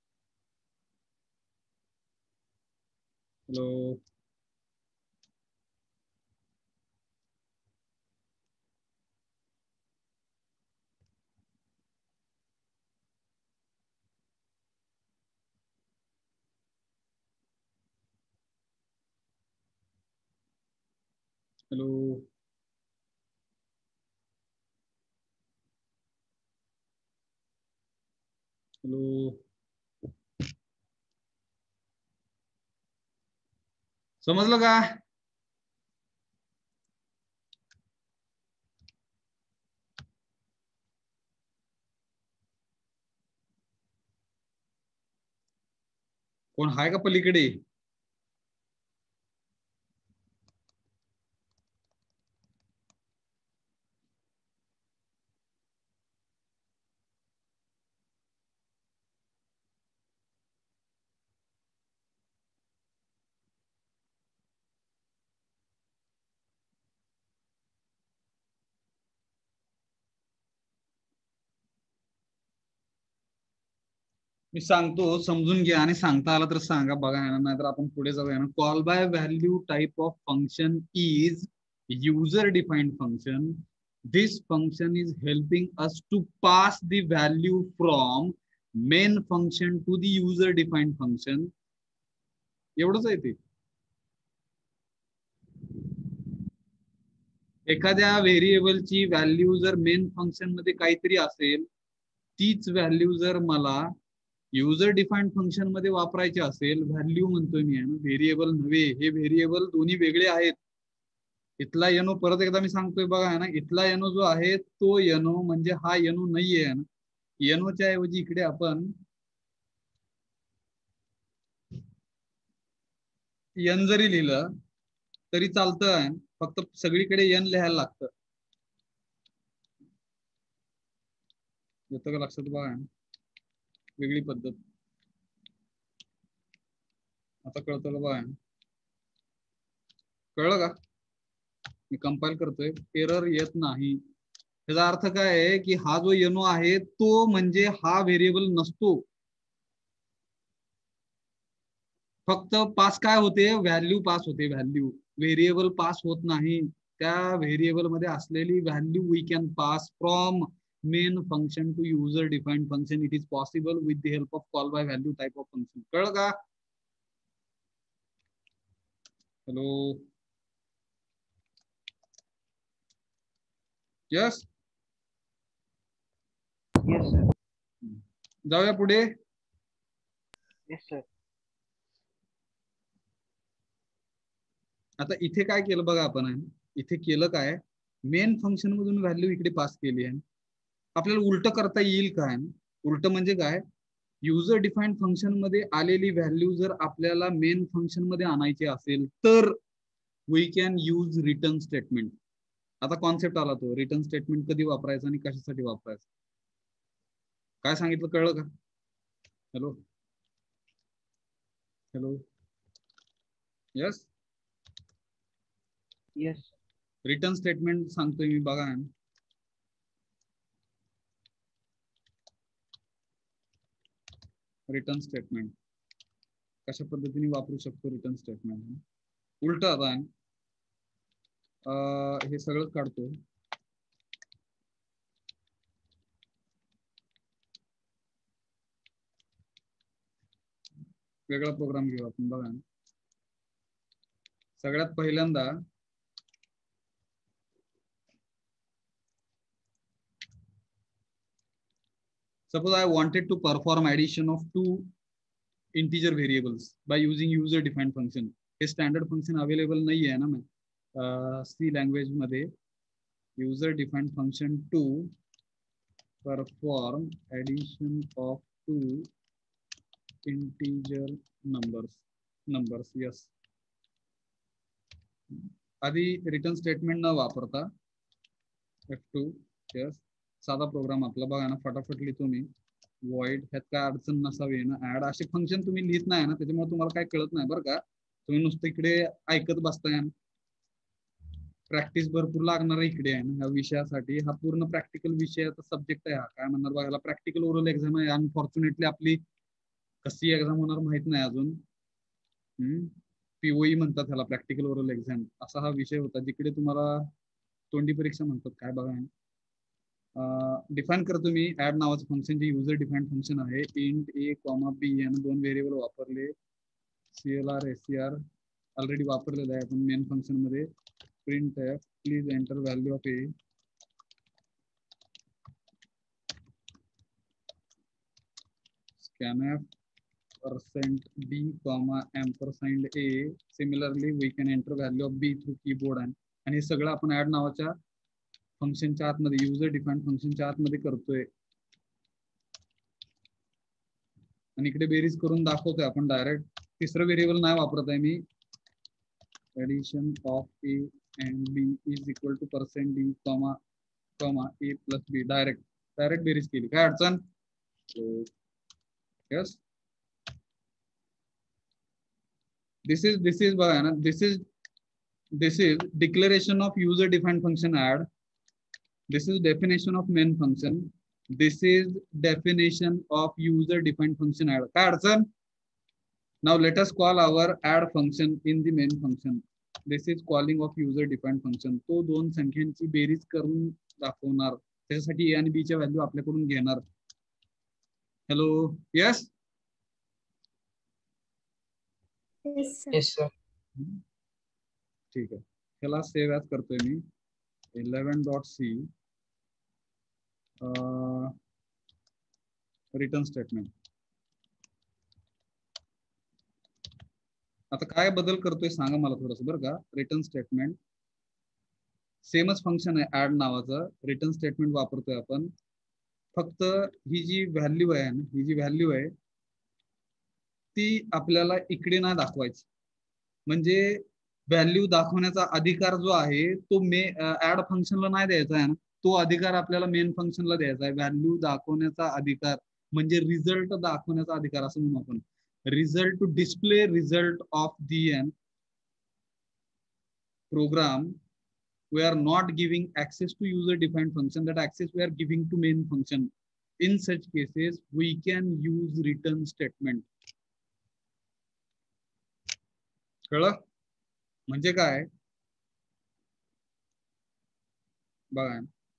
हॅलो, हॅलो, हॅलो, समजलं का? कोण हाय का पलीकडे? मी सांगतो, समजून घ्या आणि सांगता आला तर सांगा. बघा नाहीतर आपण पुढे जाऊया ना. Call by value type of function is user defined function. This function is helping us to pass the value from main function to the user defined function. एवढंच आहे ते. एखाद्या व्हेरिएबलची व्हॅल्यू जर मेन फंक्शन मध्ये काहीतरी असेल, तीच व्हॅल्यू जर मला युजर डिफाईन्ड फंक्शन मध्ये वापरायचे असेल, व्हॅल्यू म्हणतोय मी, व्हेरिएबल नव्हे. हे व्हेरिएबल दोन्ही वेगळे आहेत. इथला एनो परत एकदा मी सांगतोय बघा ना, इथला एनो जो आहे तो एनो म्हणजे हा एनो नाहीये ना. एनोच्या ऐवजी इकडे आपण एन जरी लिहिलं तरी चालतं, फक्त सगळीकडे एन लिहायला लागतं. येतं का लक्षात? बघा वेगळी पद्धत. आता कळतं का? बघा कळलं का? मी कंपाईल करतोय, एरर येत नाही. त्याचा अर्थ काय आहे की हा जो एनो आहे तो म्हणजे हा व्हेरिएबल नसतो. फक्त पास काय होते, व्हॅल्यू पास होते, व्हॅल्यू. व्हेरिएबल पास होत नाही. त्या व्हेरिएबल मध्ये असलेली value we can pass from main function to user defined function. It is possible with the help of call by value type of function. कळलं का? Hello, yes. Yes sir. जाऊया पुढे. Yes sir. आता इथे काय केलं बघा आपण, इथे केलं काय, मेन फंक्शन मधून व्हॅल्यू इकडे पास केली आहे. आपल्याला उलट करता येईल काय? उलट म्हणजे काय, युजर डिफाइंड फंक्शन मध्ये आलेली व्हॅल्यू जर आपल्याला मेन फंक्शन मध्ये आणायची असेल तर we can use return statement. आता कॉन्सेप्ट आला तो, रिटर्न स्टेटमेंट कधी वापरायचं आणि कशासाठी वापरायचं. काय सांगितलं, कळलं का? Hello hello, yes. Yes. Return statement सांगतोय मी, बघा. रिटर्न स्टेटमेंट कशा पद्धतीने वापरू शकतो. रिटर्न स्टेटमेंट उलट. आता हे सगळं काढतो. वेगळा प्रोग्राम घेऊ आपण. बघा, सगळ्यात पहिल्यांदा suppose I wanted to perform addition of two integer variables by using user defined function. हे स्टँडर्ड फंक्शन अवेलेबल नाही आहे ना सी लँग्वेज मध्ये. user defined function to perform addition of two integer numbers. Yes. आधी return statement न वापरता F2. Yes. साधा programme आपला, बघा ना, फटाफट लिहितो मी. void, ह्यात काय अडचण नसावी ना. ऍड असे फंक्शन तुम्ही लिहित नाही ना, त्याच्यामुळे तुम्हाला काय कळत नाही बरं का. तुम्ही नुसतं इकडे ऐकत बसताय. प्रॅक्टिस भरपूर लागणार आहे इकडे आहे ना ह्या विषयासाठी. हा पूर्ण प्रॅक्टिकल विषयाचा सब्जेक्ट आहे. हा काय म्हणणार बघायला, प्रॅक्टिकल ओरल एक्झाम आहे. अनफॉर्च्युनेटली आपली कशी एक्झाम होणार माहित नाही अजून. पीओई म्हणतात ह्याला, प्रॅक्टिकल ओरल एक्झाम. असा हा विषय होता जिकडे तुम्हाला तोंडी परीक्षा म्हणतात. काय बघा, डिफाईन करतो मी ऍड नावाचं फंक्शन, जे युजर डिफाईन फंक्शन आहे. इंट ए कॉमा बी यानं दोन व्हेरिएबल वापरले. CLR SCR ऑलरेडी वापरलेलं आहे आपण मेन फंक्शन मध्ये. Print F please enter value of A. scanf %b ampersand a. Similarly we can enter value of B through keyboard. आणि हे सगळं आपण ऍड नावाच्या फंक्शनच्या आतमध्ये, युजर डिफाईन फंक्शनच्या आतमध्ये करतोय. आणि इकडे बेरीज करून दाखवतोय आपण डायरेक्ट. तिसरं व्हेरिएबल नाही वापरत आहे मी. Addition of A and B is equal to %d comma a plus b. Direct बेरीज केली. काय अडचण? यस. दिस इज बघा ना, this is declaration of user defined function add. This is definition of main function. This is definition of user defined function add. काय अडचण? Now let us call our add function in the main function. This is calling of user defined function. तो दोन संख्यांची बेरीज करून दाखवणार. त्याच्यासाठी a आणि b च्या व्हॅल्यू आपल्याकडून घेणार. Hello, yes. Yes sir. ठीक आहे. ह्याला सेव्ह ॲज करतोय मी. 11.c return statement. आता काय बदल करतोय सांगा मला थोडस बरं का. रिटर्न स्टेटमेंट सेमच फंक्शन आहे ऍड नावाचं. रिटर्न स्टेटमेंट वापरतोय आपण. फक्त ही जी व्हॅल्यू आहे ना, ही जी व्हॅल्यू आहे ती आपल्याला इकडे नाही दाखवायची. म्हणजे व्हॅल्यू दाखवण्याचा अधिकार जो आहे तो ऍड फंक्शनला नाही द्यायचा आहे ना, तो अधिकार आपल्याला मेन फंक्शनला द्यायचा आहे. व्हॅल्यू दाखवण्याचा अधिकार म्हणजे रिझल्ट दाखवण्याचा अधिकार असं म्हणू आपण. Result to display result of the N program, we are not giving access to user defined function. That access we are giving to main function. In such cases we can use return statement. कळलं म्हणजे काय बघा,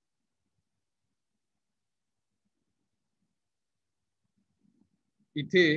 इथे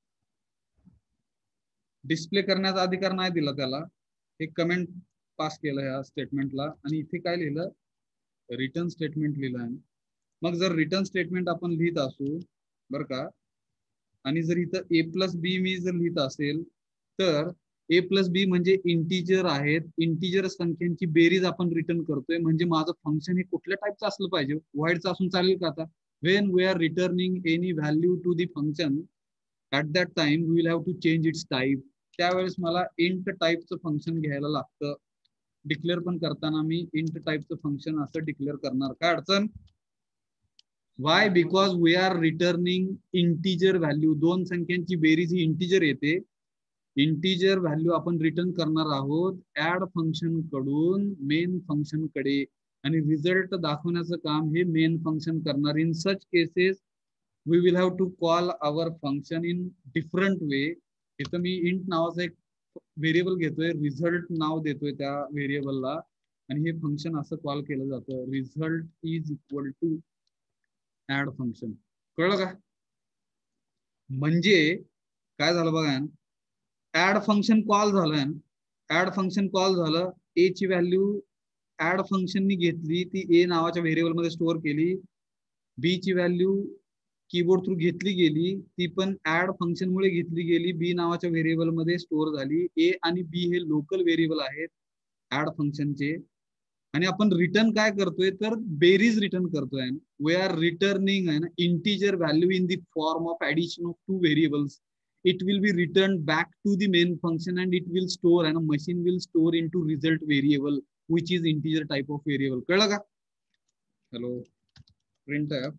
display करण्याचा अधिकार नाही दिला त्याला, एक कमेंट पास केलं या स्टेटमेंटला आणि इथे काय लिहिलं, रिटर्न स्टेटमेंट लिहिलं आहे. मग जर रिटर्न स्टेटमेंट आपण लिहित असू बरं का, आणि जर इथं ए प्लस बी मी जर लिहित असेल तर ए प्लस बी म्हणजे इंटिजर आहेत, इंटिजर संख्यांची बेरीज आपण रिटर्न करतोय, म्हणजे माझं फंक्शन हे कुठल्या टाईपचं असलं पाहिजे, व्हाईटचं असून चालेल का? आता when we are returning any value to the function at that time we will have to change its type. त्यावेळेस मला इंट टाईपचं फंक्शन घ्यायला लागतं. डिक्लेअर पण करताना मी इंट टाईपचं फंक्शन असं डिक्लेअर करणार, काय अडचण? Why? Because we are returning integer value, दोन संख्यांची बेरीज ही इंटिजर येते, इंटिजर व्हॅल्यू आपण रिटर्न करणार आहोत ऍड फंक्शन कडून मेन फंक्शन कडे, आणि रिझल्ट दाखवण्याचं काम हे मेन फंक्शन करणार. In such cases we will have to call our function in different way. इथं मी इंट नावाचा एक व्हेरिएबल घेतोय, रिझल्ट नाव देतोय त्या व्हेरिएबलला, आणि हे फंक्शन असं कॉल केलं जातं, result is equal to add function. कळलं का? म्हणजे काय झालं बघा, ऍड फंक्शन कॉल झालं, ऍड फंक्शन कॉल झालं, ए ची व्हॅल्यू ऍड फंक्शननी घेतली, ती ए नावाच्या व्हेरिएबल मध्ये स्टोअर केली, बी ची व्हॅल्यू कीबोर्ड थ्रू घेतली गेली, ती पण ऍड फंक्शन मुळे घेतली गेली, बी नावाच्या व्हेरिएबल मध्ये स्टोअर झाली. ए आणि बी हे लोकल व्हेरिएबल आहेत ऍड फंक्शनचे, आणि आपण रिटर्न काय करतोय तर बेरीज रिटर्न करतोय. वी आर रिटर्निंग आहे ना integer value in the form of addition of two variables. It will be returned back to the main function and it will store, and a machine will store into result variable which is integer type of variable. कळलं का? hello printf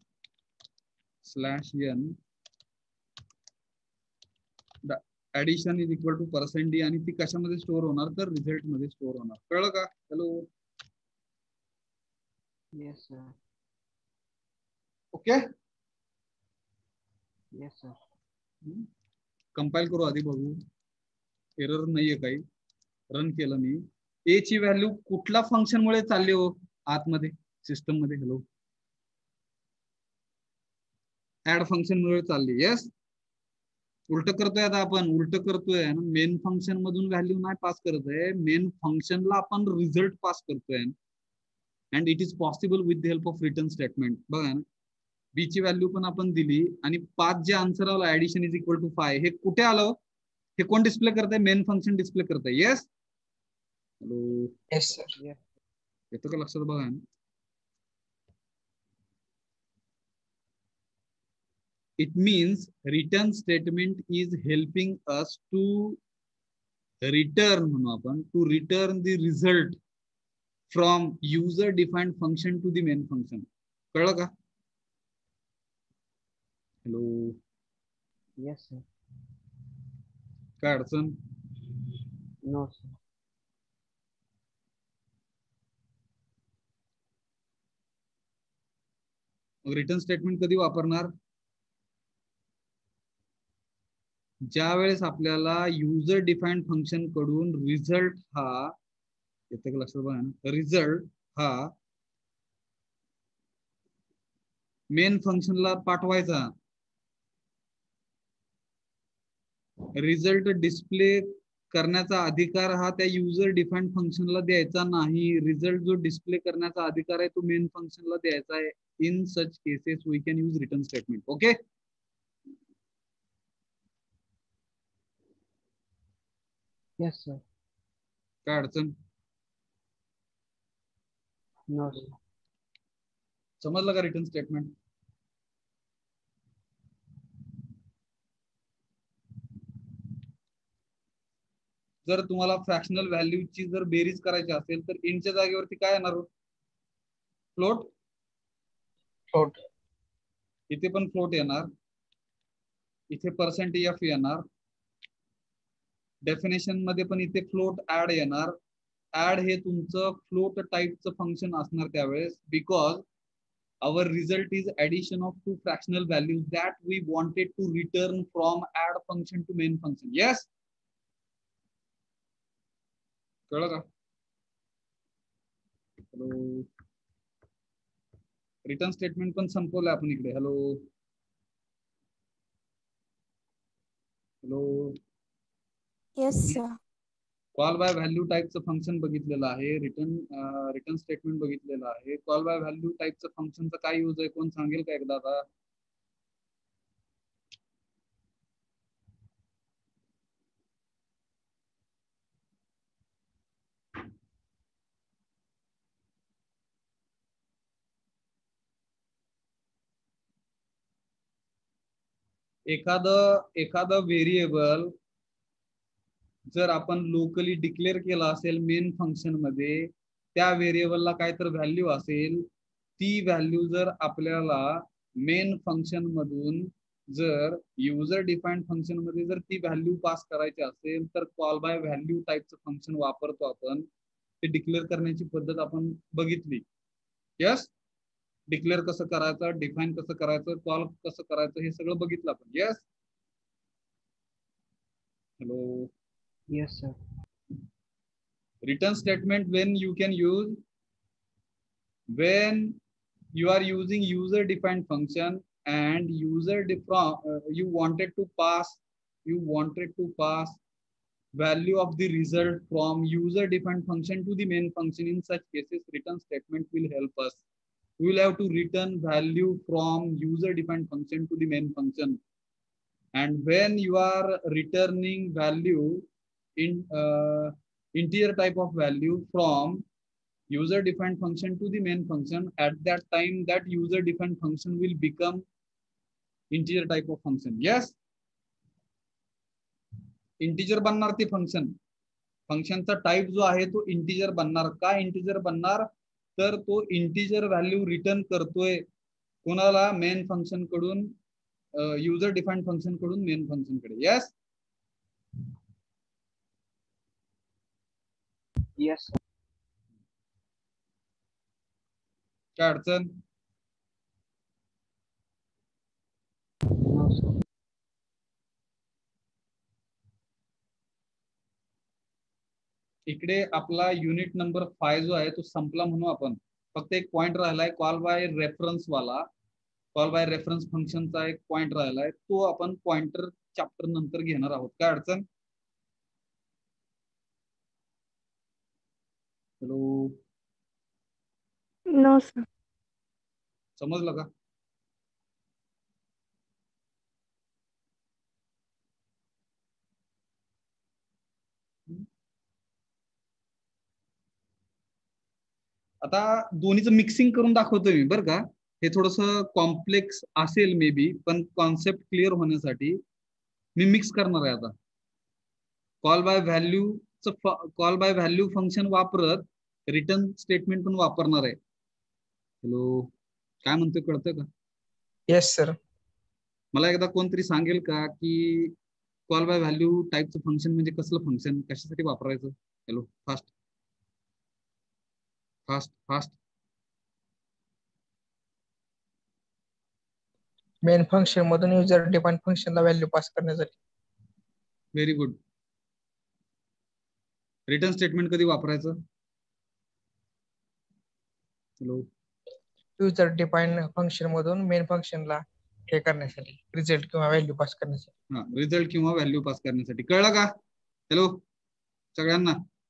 /n addition is equal to %d आणि ती कशामध्ये store होणार तर result मध्ये store होणार. कळलं का? Hello yes sir. Okay yes sir. Compile करू आधी बघू, एरर नाहीये काही. रन केलं मी, ए ची व्हॅल्यू कुठल्या फंक्शन मुळे चालली हो आतमध्ये सिस्टम मध्ये? हॅलो ऍड फंक्शन मुळे चालली. येस, उलट करतोय आता आपण, उलट करतोय. मेन फंक्शन मधून व्हॅल्यू नाही पास करत आहे, मेन फंक्शनला आपण रिझल्ट पास करतोय, and it is possible with the help of return statement. बघा ना, बी ची व्हॅल्यू पण आपण दिली आणि 5 जे आन्सर आलं ऍडिशन इज इक्वल टू 5, हे कुठे आलं? हे कोण डिस्प्ले करतंय? मेन फंक्शन डिस्प्ले करतंय. Yes, hello yes sir. येतो का लक्षात? बघा, it means return statement is helping us to return, म्हणू आपण, to return the result from user defined function to the main function. कळलं का? Hello yes sir. काय अडचण? No sir. मग रिटर्न स्टेटमेंट कधी वापरणार? ज्या वेळेस आपल्याला युजर डिफाईन्ड फंक्शन कडून रिझल्ट हा, येते का लक्षात? बघा ना, रिझल्ट हा मेन फंक्शनला पाठवायचा, रिझल्ट डिस्प्ले करण्याचा अधिकार हा त्या युजर डिफाईन्ड फंक्शनला द्यायचा नाही. रिझल्ट जो डिस्प्ले करण्याचा अधिकार आहे तो मेन फंक्शनला द्यायचा आहे. In such cases we can use return statement. Okay, yes sir. काय अडचण? No sir. समजलं का रिटर्न स्टेटमेंट? जर तुम्हाला फ्रॅक्शनल व्हॅल्यूची जर बेरीज करायची असेल तर इंटच्या जागेवरती काय येणार? फ्लोट. फ्लोट. इथे पण फ्लोट येणार, इथे %f येणार, डेफिनेशन मध्ये पण इथे फ्लोट ऍड येणार. ऍड हे तुमचं फ्लोट टाईपचं फंक्शन असणार त्यावेळेस, because our result is addition of two fractional values that we wanted to return from add function to main function. Yes, कळलं का? हॅलो, रिटर्न स्टेटमेंट पण संपवलं आपण इकडे. Hello hello, yes sir. Call by value टाईपचं function बघितलेलं आहे, return statement बघितलेलं आहे. कॉल बाय व्हॅल्यू टाईपचं फंक्शनचा काय यूज आहे, कोण सांगेल का एकदा आता? एखादं व्हेरिएबल जर आपण लोकली डिक्लेअर केला असेल मेन फंक्शन मध्ये, त्या व्हेरिएबलला काय तर व्हॅल्यू असेल, ती व्हॅल्यू जर आपल्याला मेन फंक्शन मधून जर युजर डिफाईन्ड फंक्शन मध्ये जर ती व्हॅल्यू पास करायची असेल तर कॉल बाय व्हॅल्यू टाईपचं फंक्शन वापरतो आपण. ते डिक्लेअर करण्याची पद्धत आपण बघितली. यस, डिक्लेअर कसं करायचं, डिफाईन कसं करायचं, कॉल कसं करायचं, हे सगळं बघितलं आपण. Yes. Hello. Yes, sir. Return statement when you can use when you are using user defined function and you wanted to pass value of the result from user defined function to the main function. In such cases, return statement will help us. We will have to return value from user defined function to the main function, and when you are returning value in integer type of value from user defined function to the main function, at that time that user defined function will become integer type of function. Yes, integer बनणार ते फंक्शनचा type जो आहे तो integer बनणार. का integer बनणार? तर तो इंटिजर व्हॅल्यू रिटर्न करतोय कोणाला? मेन फंक्शन कडून, युजर डिफाईन्ड फंक्शन कडून मेन फंक्शन कडे. यस. Yes, sir. काय अडचण? No, sir. इकडे आपला युनिट नंबर 5 जो आहे तो संपला म्हणून आपण फक्त एक पॉइंट राहिलाय कॉल बाय रेफरन्स वाला. कॉल बाय रेफरन्स फंक्शनचा एक पॉइंट राहिलाय, तो आपण पॉइंटर चॅप्टर नंतर घेणार आहोत. काय अडचण? Hello, no sir. समजलं का? आता दोन्हीचं मिक्सिंग करून दाखवतोय मी बरं का. हे थोडस कॉम्प्लेक्स असेल मे बी, पण कॉन्सेप्ट क्लिअर होण्यासाठी मी मिक्स करणार आहे. आता कॉल बाय व्हॅल्यू फंक्शन वापरत रिटर्न स्टेटमेंट पण वापरणार आहे. हॅलो, काय म्हणतोय, कळतंय का? Yes, sir. मला एकदा कोणतरी सांगेल का की कॉल बाय व्हॅल्यू टाईपचं फंक्शन म्हणजे कसलं फंक्शन, कशासाठी वापरायचं? Hello, fast fast fast. Main function मधून युजर डिफाईन फंक्शनला व्हॅल्यू पास करण्यासाठी. Very good. रिटर्न स्टेटमेंट कधी वापरायचं? हॅलो, युजर डिफाईन फंक्शन मधून मेन फंक्शनला हे करण्यासाठी, रिझल्ट किंवा व्हॅल्यू पास करण्यासाठी. हा, रिझल्ट किंवा व्हॅल्यू पास करण्यासाठी. कळलं का? हॅलो सगळ्यांना,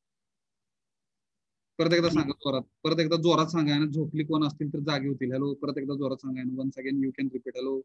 परत एकदा सांगा जोरात, परत एकदा जोरात सांगा ना. झोपली कोण असतील तर जागे होतील. हॅलो, परत एकदा जोरात सांगा. Once again you can repeat. Hello,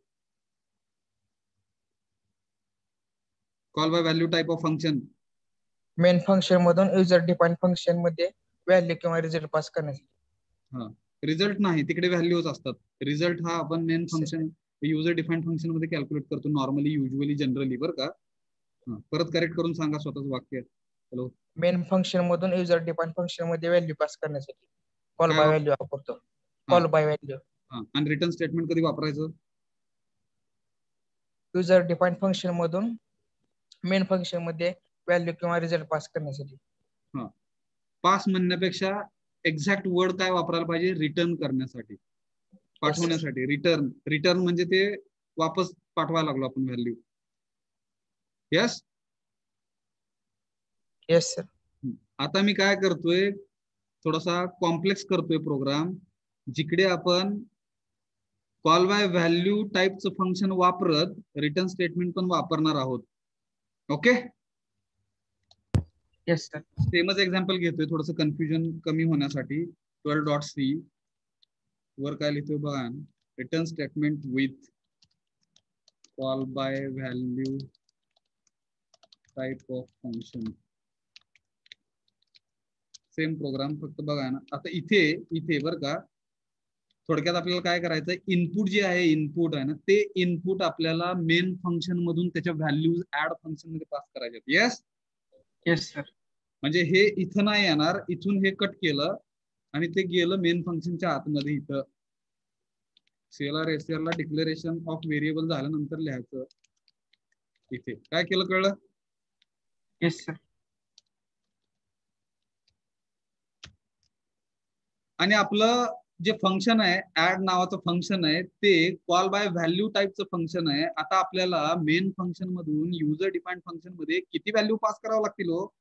call by value type of function. Main function मधून युजर डिफाईन फंक्शन मध्ये व्हॅल्यू किंवा रिझल्ट पास करण्यासाठी. हा, रिझल्ट नाही, तिकडे व्हॅल्यूज असतात. रिझल्ट हा आपण main function user define function मध्ये कॅल्क्युलेट करतो नॉर्मली, युजली, जनरली. बरं का? परत करेक्ट करून सांगा स्वतःच वाक्य. हॅलो, मेन फंक्शन मधून युजर डिफाईन फंक्शन मध्ये व्हॅल्यू पास करण्यासाठी कॉल बाय व्हॅल्यू वापरतो. Call by value. आणि रिटर्न स्टेटमेंट कधी वापरायचं? युजर डिफाईन फंक्शन मधून मेन फंक्शन मध्ये व्हॅल्यू किंवा रिझल्ट पास करण्यासाठी. हा, पास म्हणण्यापेक्षा एक्झॅक्ट वर्ड काय वापरायला पाहिजे? रिटर्न करण्यासाठी, पाठवण्यासाठी. रिटर्न म्हणजे ते वापस पाठवायला लागलो आपण व्हॅल्यू. यस. Yes sir. आता मी काय करतोय, थोडासा कॉम्प्लेक्स करतोय प्रोग्राम, जिकडे आपण कॉल बाय व्हॅल्यू टाईपचं फंक्शन वापरत रिटर्न स्टेटमेंट पण वापरणार आहोत. Okay, yes sir. सेमच एक्झाम्पल घेतोय थोडंसं कन्फ्युजन कमी होण्यासाठी. 12.c वर काय लिहितोय बघा, return statement with call by value type of function. Same program, फक्त बघा ना आता इथे बरं का, थोडक्यात आपल्याला काय करायचं, इनपुट जे आहे, इनपुट आहे ना, ते इनपुट आपल्याला मेन फंक्शन मधून त्याच्या व्हॅल्यूज ऍड फंक्शन मध्ये पास करायचे. Yes yes sir. म्हणजे हे इथं नाही येणार, इथून हे कट केलं आणि ते गेलं मेन फंक्शनच्या आतमध्ये. इथं सीएलआर एससीआर ला डिक्लेरेशन ऑफ व्हेरिएबल झाल्यानंतर लिहायचं. इथे काय केलं कळलं? Yes sir. आणि आपलं जे फंक्शन आहे, ऍड नावाचं फंक्शन आहे, ते कॉल बाय व्हॅल्यू टाईपचं फंक्शन आहे. आता आपल्याला मेन फंक्शन मधून युजर डिफाईन्ड फंक्शन मध्ये किती व्हॅल्यू पास करावं लागतील हो?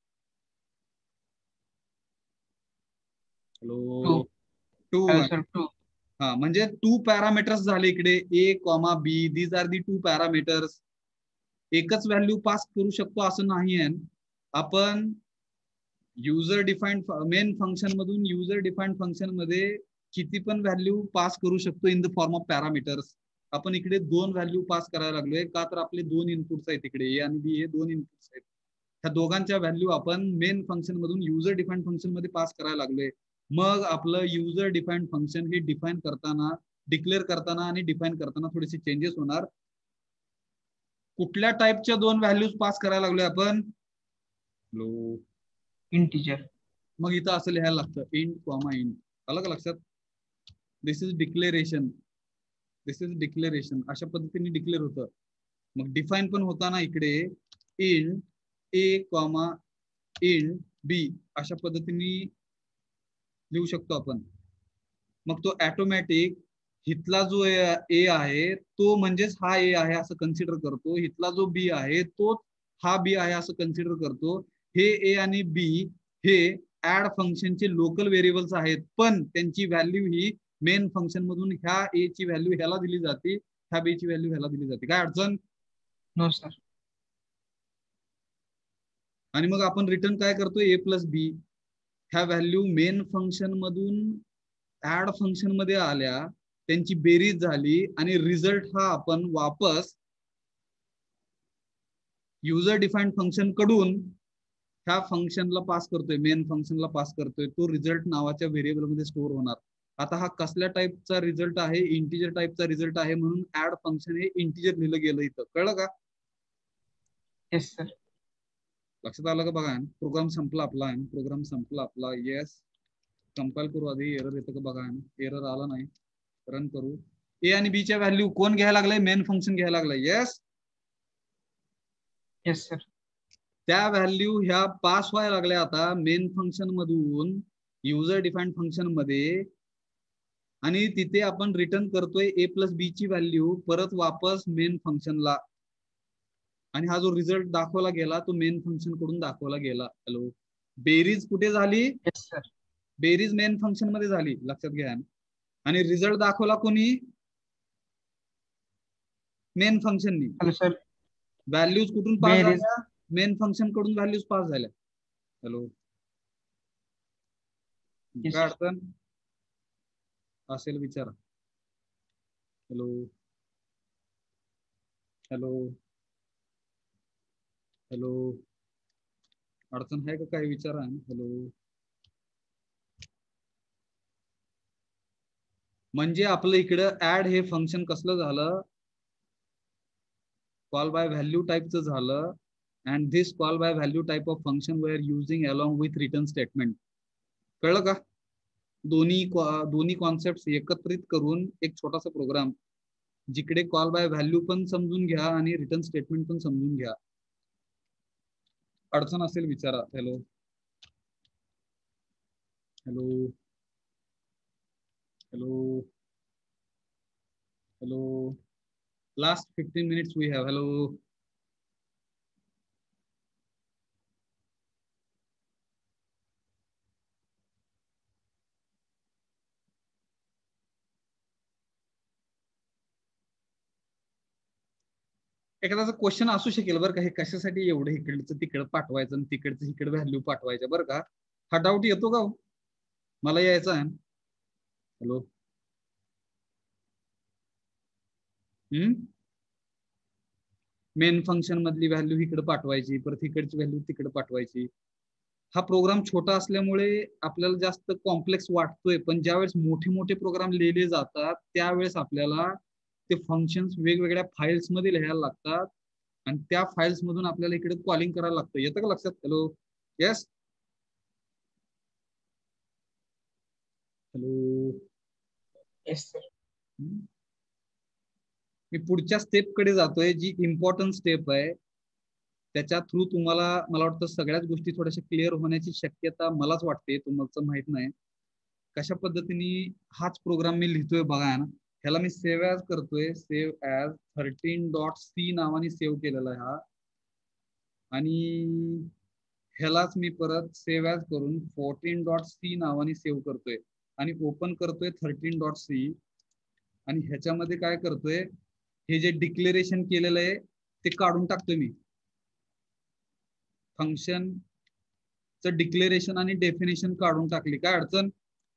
हॅलो, 2. सर 2. हा, म्हणजे 2 पॅरामीटर्स झाले इकडे, A comma B. These are the 2 parameters. एकच व्हॅल्यू पास करू शकतो असं नाही आहे. आपण युजर डिफाईन्ड मेन फंक्शन मधून युजर डिफाईन्ड फंक्शन मध्ये किती पण व्हॅल्यू पास करू शकतो in the form of parameters. आपण इकडे 2 व्हॅल्यू पास करायला लागलोय का, तर आपले 2 इनपुट्स आहेत इकडे, ए आणि बी हे 2 इनपुट्स आहेत. ह्या दोघांच्या व्हॅल्यू आपण मेन फंक्शन मधून युजर डिफाईन्ड फंक्शन मध्ये पास करायला लागलोय. मग आपलं युजर डिफाईन्ड फंक्शन हे डिफाईन करताना, डिक्लेअर करताना आणि डिफाईन करताना थोडेसे चेंजेस होणार. कुठल्या टाईपच्या 2 व्हॅल्यूज पास करायला लागलोय आपण? लो इंटिजर. मग इथं असं लिहायला लागतं, इंट कॉमा इंट. आलं का लक्षात? This is declaration, this is declaration. अशा पद्धतीने डिक्लेअर होतं. मग डिफाईन पण होताना इकडे int A comma int B अशा पद्धतीने लिहू शकतो आपण. मग तो ऑटोमॅटिक हितला जो ए आहे तो म्हणजेच हा ए आहे असं कन्सिडर करतो, हितला जो बी आहे तो हा बी आहे असं कन्सिडर करतो. हे ए आणि बी हे ऍड फंक्शनचे लोकल व्हेरिएबल्स आहेत, पण त्यांची व्हॅल्यू ही मेन फंक्शन मधून ह्या ए ची व्हॅल्यू ह्याला दिली जाते, ह्या बी ची व्हॅल्यू ह्याला दिली जाते. काय अडचण? No sir. आणि मग आपण रिटर्न काय करतो, ए प्लस बी. ह्या व्हॅल्यू मेन फंक्शन मधून ऍड फंक्शन मध्ये आल्या, त्यांची बेरीज झाली आणि रिझल्ट हा आपण वापस युजर डिफाईन्ड फंक्शन कडून ह्या फंक्शनला पास करतोय, मेन फंक्शनला पास करतोय. तो रिझल्ट नावाच्या व्हेरिएबल मध्ये स्टोअर होणार. आता हा कसल्या टाईपचा रिझल्ट आहे? इंटिजर टाईपचा रिझल्ट आहे, म्हणून ऍड फंक्शन हे इंटिजर लिहिलं गेलं इथं. कळलं का? Yes sir. लक्षात आलं का? बघा, प्रोग्राम संपला आपला, प्रोग्राम संपला आपला. येस, कंपाईल करू आधी. एरर येतं का बघा. एरर आला नाही, रन करू. ए आणि बी च्या व्हॅल्यू कोण घ्यायला लागलाय? मेन फंक्शन घ्यायला लागलाय. Yes yes sir. त्या व्हॅल्यू ह्या पास व्हायला लागल्या आता मेन फंक्शन मधून युजर डिफाईन्ड फंक्शन मध्ये, आणि तिथे आपण रिटर्न करतोय ए प्लस बी ची व्हॅल्यू परत वापस मेन फंक्शनला. आणि हा जो रिझल्ट दाखवला गेला तो मेन फंक्शन कडून दाखवला गेला. हॅलो, बेरीज कुठे झाली? Yes sir. बेरीज मेन फंक्शन मध्ये झाली, लक्षात घ्या. आणि रिझल्ट दाखवला कोणी? मेन फंक्शननी. Hello sir. व्हॅल्यूज कुठून पास बेरीज. झाल्या? मेन फंक्शन कडून व्हॅल्यूज पास झाल्या. हॅलो, Yes, काय sir. अडचण असेल विचारा. हॅलो हॅलो हॅलो, अडचण आहे का? काय विचारा. हॅलो. म्हणजे आपलं इकडं ऍड हे फंक्शन कसलं झालं? कॉल बाय व्हॅल्यू टाईपचं झालं. And this call by value type of function we are using along with return statement. कळलं का? दोन्ही कॉन्सेप्ट एकत्रित करून एक छोटासा प्रोग्राम, जिकडे कॉल बाय व्हॅल्यू पण समजून घ्या आणि रिटर्न स्टेटमेंट पण समजून घ्या. अडचण असेल विचारा. Hello hello hello hello, last 15 minutes we have. Hello एखादा क्वेश्चन असू शकेल बरं का, हे कशासाठी एवढं इकडचं तिकडं पाठवायचं आणि तिकडचं इकडे व्हॅल्यू पाठवायचं बरं का. हा डाऊट येतो का हो? मला यायचा आहे. हॅलो. मेन फंक्शन मधली व्हॅल्यू इकडे पाठवायची, परत इकडची व्हॅल्यू तिकडे पाठवायची. हा प्रोग्राम छोटा असल्यामुळे आपल्याला जास्त कॉम्प्लेक्स वाटतोय, पण ज्यावेळेस मोठे मोठे प्रोग्राम लिहिले जातात त्यावेळेस आपल्याला ते फंक्शन्स वेगवेगळ्या फाईल्स मध्ये लिहायला लागतात आणि त्या फाईल्स मधून आपल्याला इकडे कॉलिंग करायला लागतं. येतं का लक्षात? Hello. Yes. Hello. Yes sir. मी पुढच्या स्टेप कडे जातोय, जी इम्पॉर्टंट स्टेप आहे. त्याच्या थ्रू तुम्हाला मला वाटतं सगळ्याच गोष्टी थोड्याशा क्लिअर होण्याची शक्यता मलाच वाटते, तुम्हाला माहित नाही. कशा पद्धतीने हाच प्रोग्राम मी लिहितोय बघा ना. ह्याला मी सेव्ह ॲज करतोय, सेव्ह ॲज 13.c नावाने सेव्ह केलेला आहे हा. आणि ह्यालाच मी परत सेव्ह ॲज करून 14.c नावाने सेव्ह करतोय आणि ओपन करतोय 13.c. आणि ह्याच्यामध्ये काय करतोय, हे जे डिक्लेरेशन केलेलं आहे ते काढून टाकतोय मी. फंक्शन च डिक्लेरेशन आणि डेफिनेशन काढून टाकली. काय अडचण?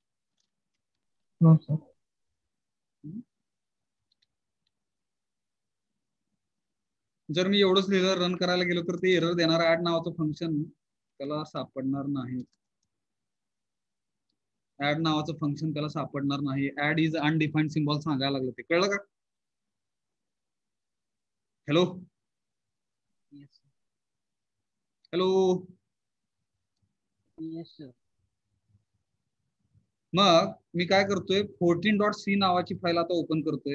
No sir. जर मी एवढंच लिहिलं रन करायला गेलो तर ते एरर देणार. ऍड नावाचं फंक्शन त्याला सापडणार नाही. ऍड नावाचं फंक्शन त्याला सापडणार नाही. ऍड इज अनडिफाईन्ड सिम्बॉल सांगायला लागलं. ते कळलं का? हॅलो. हॅलो. मग मी काय करतोय, 14.c नावाची फाईल आता ओपन करतोय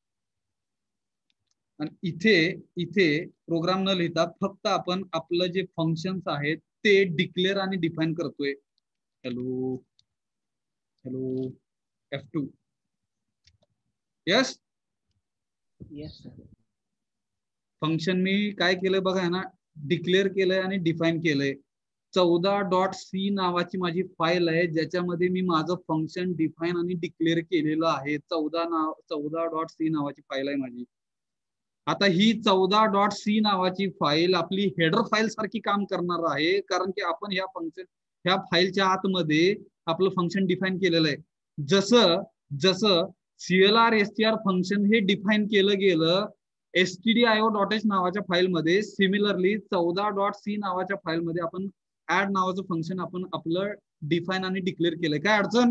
आणि इथे इथे प्रोग्राम न लिहिता फक्त आपण आपलं जे फंक्शन्स आहेत ते डिक्लेअर आणि डिफाईन करतोय. Hello. Hello. F2. Yes. Yes sir. Function मी काय केलंय बघा ना, डिक्लेअर केलंय आणि डिफाईन केलंय. 14.c नावाची माझी फाईल आहे ज्याच्यामध्ये मी माझं फंक्शन डिफाईन आणि डिक्लेअर केलेलं आहे. 14.c नावाची फाईल आहे माझी. आता ही 14.c नावाची फाईल आपली हेडर फाईल सारखी काम करणार आहे, कारण की आपण ह्या फाईलच्या आतमध्ये आपलं फंक्शन डिफाईन केलेलं आहे. जसं CLR-STR फंक्शन हे डिफाईन केलं गेलं stdio.h नावाच्या फाईलमध्ये, सिमिलरली 14.c नावाच्या फाईलमध्ये आपण ऍड नावाचं फंक्शन आपण आपलं डिफाईन आणि डिक्लेअर केलंय. काय अडचण?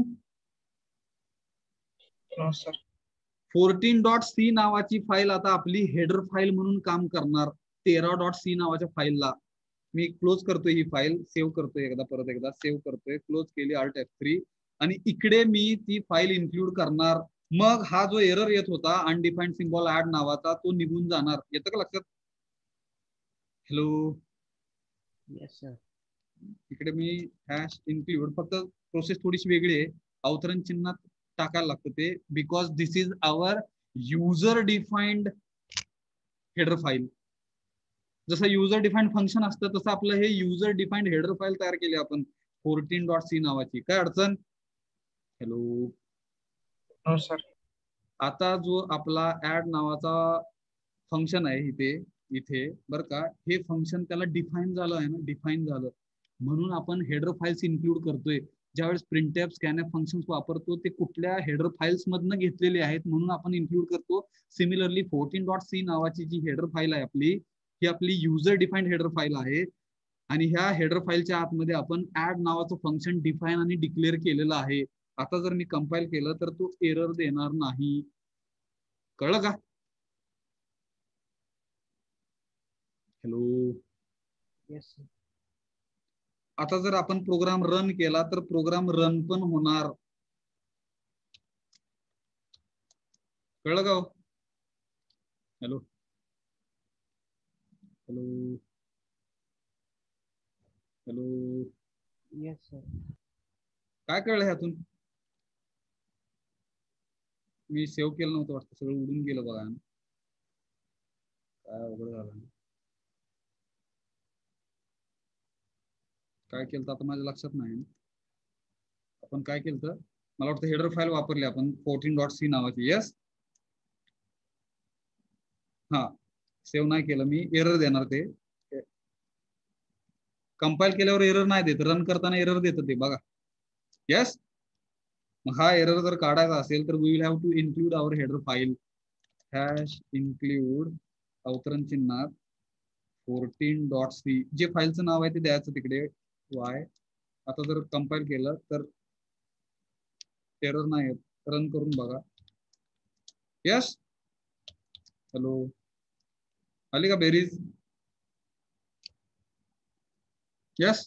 No sir. 14.c नावाची फाईल आता आपली हेडर फाईल म्हणून काम करणार. 13.c नावाच्या फाईलला मी क्लोज करतोय, ही फाईल सेव्ह करतोय, परत एकदा सेव्ह करतोय, क्लोज केली Alt F3 आणि इकडे मी ती फाईल इन्क्लूड करणार. मग हा जो एरर येत होता अनडिफाईन्ड सिम्बॉल ऍड नावाचा तो निघून जाणार. येतं का लक्षात? हॅलो. Yes sir. इकडे मी हॅश इन्क्लूड, फक्त प्रोसेस थोडीशी वेगळी आहे. अवतरण चिन्हात टाकायला लागतं ते, because this is our user defined header file. जसं युजर डिफाईन्ड फंक्शन असतं तसं आपलं हे युजर डिफाईन्ड हेडर फाईल तयार केली आपण 14.c नावाची. काय अडचण? हॅलो. No sir. आता जो आपला ऍड नावाचा फंक्शन आहे इथे बरं का, हे फंक्शन त्याला डिफाईन झालं आहे ना, डिफाईन झालं म्हणून आपण हेडर फाईल्स इन्क्लूड करतोय. ज्यावेळेस प्रिंटफ स्कॅनफ फंक्शन्स वापरतो ते कुठल्या हेडर फाईल्स मधनं घेतलेले आहेत म्हणून आपण इन्क्लूड करतो. सिमिलरली 14.c नावाची जी हेडर फाईल आहे आपली, ही आपली युजर डिफाईन्ड हेडर फाईल आहे आणि ह्या हेडर फाईलच्या आतमध्ये आपण ऍड नावाचं फंक्शन डिफाईन आणि डिक्लेअर केलेलं आहे. आता जर मी कंपाईल केलं तर तो एरर देणार नाही. कळलं का? हॅलो. Yes sir. आता जर आपण प्रोग्राम रन केला तर प्रोग्राम रन पण होणार. कळलं का? Hello. Hello. Hello. Yes sir. काय कळलं ह्यातून? मी सेव्ह केलं नव्हतं वाटतं, सगळं उडून गेलं बघा. काय अवघड झालं. काय केलं आता माझ्या लक्षात नाही. आपण काय केलं, मला वाटतं हेडर फाईल वापरली आपण 14.c नावाची. येस. हा, सेव्ह नाही केलं मी, एरर देणार ते. कंपाईल केल्यावर एरर नाही देत, रन करताना एरर देतं ते बघा. यस, मग हा एरर जर काढायचा असेल तर we will have to include our header file, hash include अवतरण चिन्हात 14.c जे फाईलचं नाव आहे ते द्यायचं तिकडे वाय. आता जर कंपाईल केलं तर एरर नाही येत, रन करून बघा. यस, हॅलो, आली का बेरीज? यस,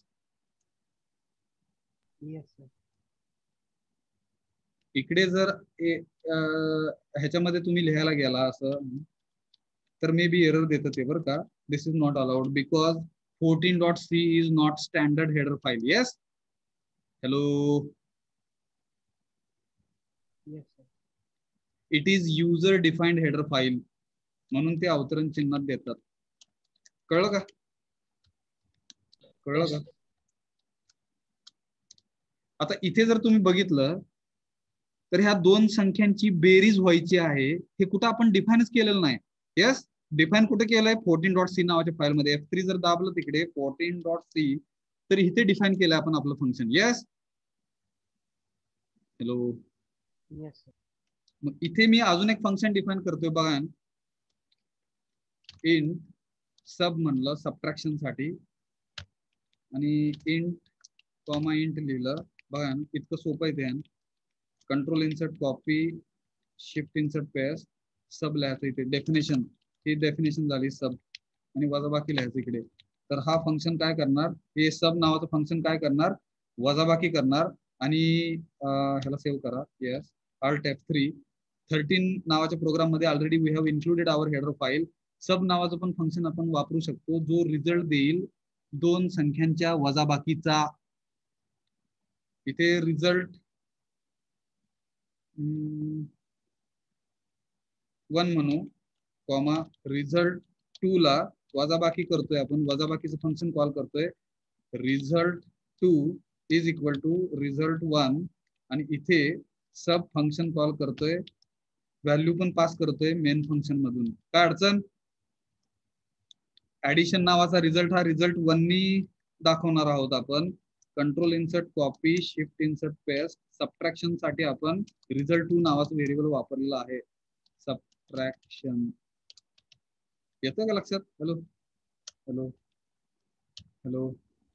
इकडे जर ह्याच्यामध्ये तुम्ही लिहायला गेला असं तर मे बी एरर देतं ते बरं का. This is not allowed because 14.c is not standard header file. Yes, hello, it is user defined header file, म्हणून ते अवतरण चिन्हात देतात. कळलं का? कळलं का? आता इथे जर तुम्ही बघितलं तर ह्या दोन संख्यांची बेरीज व्हायची आहे, हे कुठं आपण डिफाईनच केलेलं नाही. येस, डिफाईन कुठे केलंय? 14.c नावाच्या फाईलमध्ये. F3 जर दाबलं तिकडे 14.c तर इथे डिफाईन केलंय आपण आपलं फंक्शन. येस, हॅलो, मग इथे मी अजून एक फंक्शन डिफाईन करतोय बघा. इंट सब म्हणलं सबट्रॅक्शन साठी आणि इंट कॉमा इंट लिहिलं बघा. इतकं सोपं आहे ते. Control insert copy, shift insert paste, sub लिहायचं इथे. डेफिनेशन, ही डेफिनेशन झाली सब, आणि वजाबाकी लिहायचं इकडे. तर हा फंक्शन काय करणार? हे सब नावाचं फंक्शन काय करणार? वजाबाकी करणार. आणि ह्याला सेव्ह करा. Yes, Alt F3. 13 नावाच्या प्रोग्राम मध्ये already we have included our header file. Sub नावाचं पण फंक्शन आपण वापरू शकतो, जो रिझल्ट देईल दोन संख्यांच्या वजाबाकीचा. इथे रिझल्ट 1 म्हणू, कॉमा रिझल्ट 2 ला वजाबाकी करतोय आपण, वजाबाकीचं फंक्शन कॉल करतोय. Result 2 is equal to result 1, आणि इथे सब फंक्शन कॉल करतोय, व्हॅल्यू पण पास करतोय मेन फंक्शन मधून. काय अडचण? ऍडिशन नावाचा रिझल्ट हा रिझल्ट 1 नी दाखवणार आहोत आपण. Control insert copy, shift insert paste. Subtraction साठी आपण रिझल्ट 2 नावाचं व्हेरिएबल वापरलेलं आहे. सबट्रॅक्शन येतं का लक्षात? हॅलो, हॅलो, हॅलो,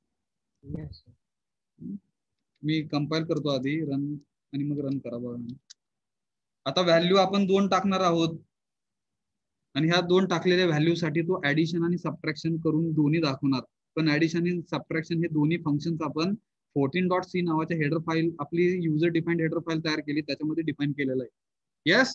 मी कंपाईल करतो आधी, रन, आणि मग रन करा बघा. आता व्हॅल्यू आपण 2 टाकणार आहोत, आणि ह्या 2 टाकलेल्या व्हॅल्यू साठी तो ऍडिशन आणि सबट्रॅक्शन करून दोन्ही दाखवणार. पण ऍडिशन आणि सबट्रॅक्शन हे दोन्ही फंक्शन्स आपण 14.c नावाच्या हेडर फाईल, आपली युजर डिफाईन्ड हेडर फाईल तयार केली, त्याच्यामध्ये डिफाईन केलेलं आहे. येस,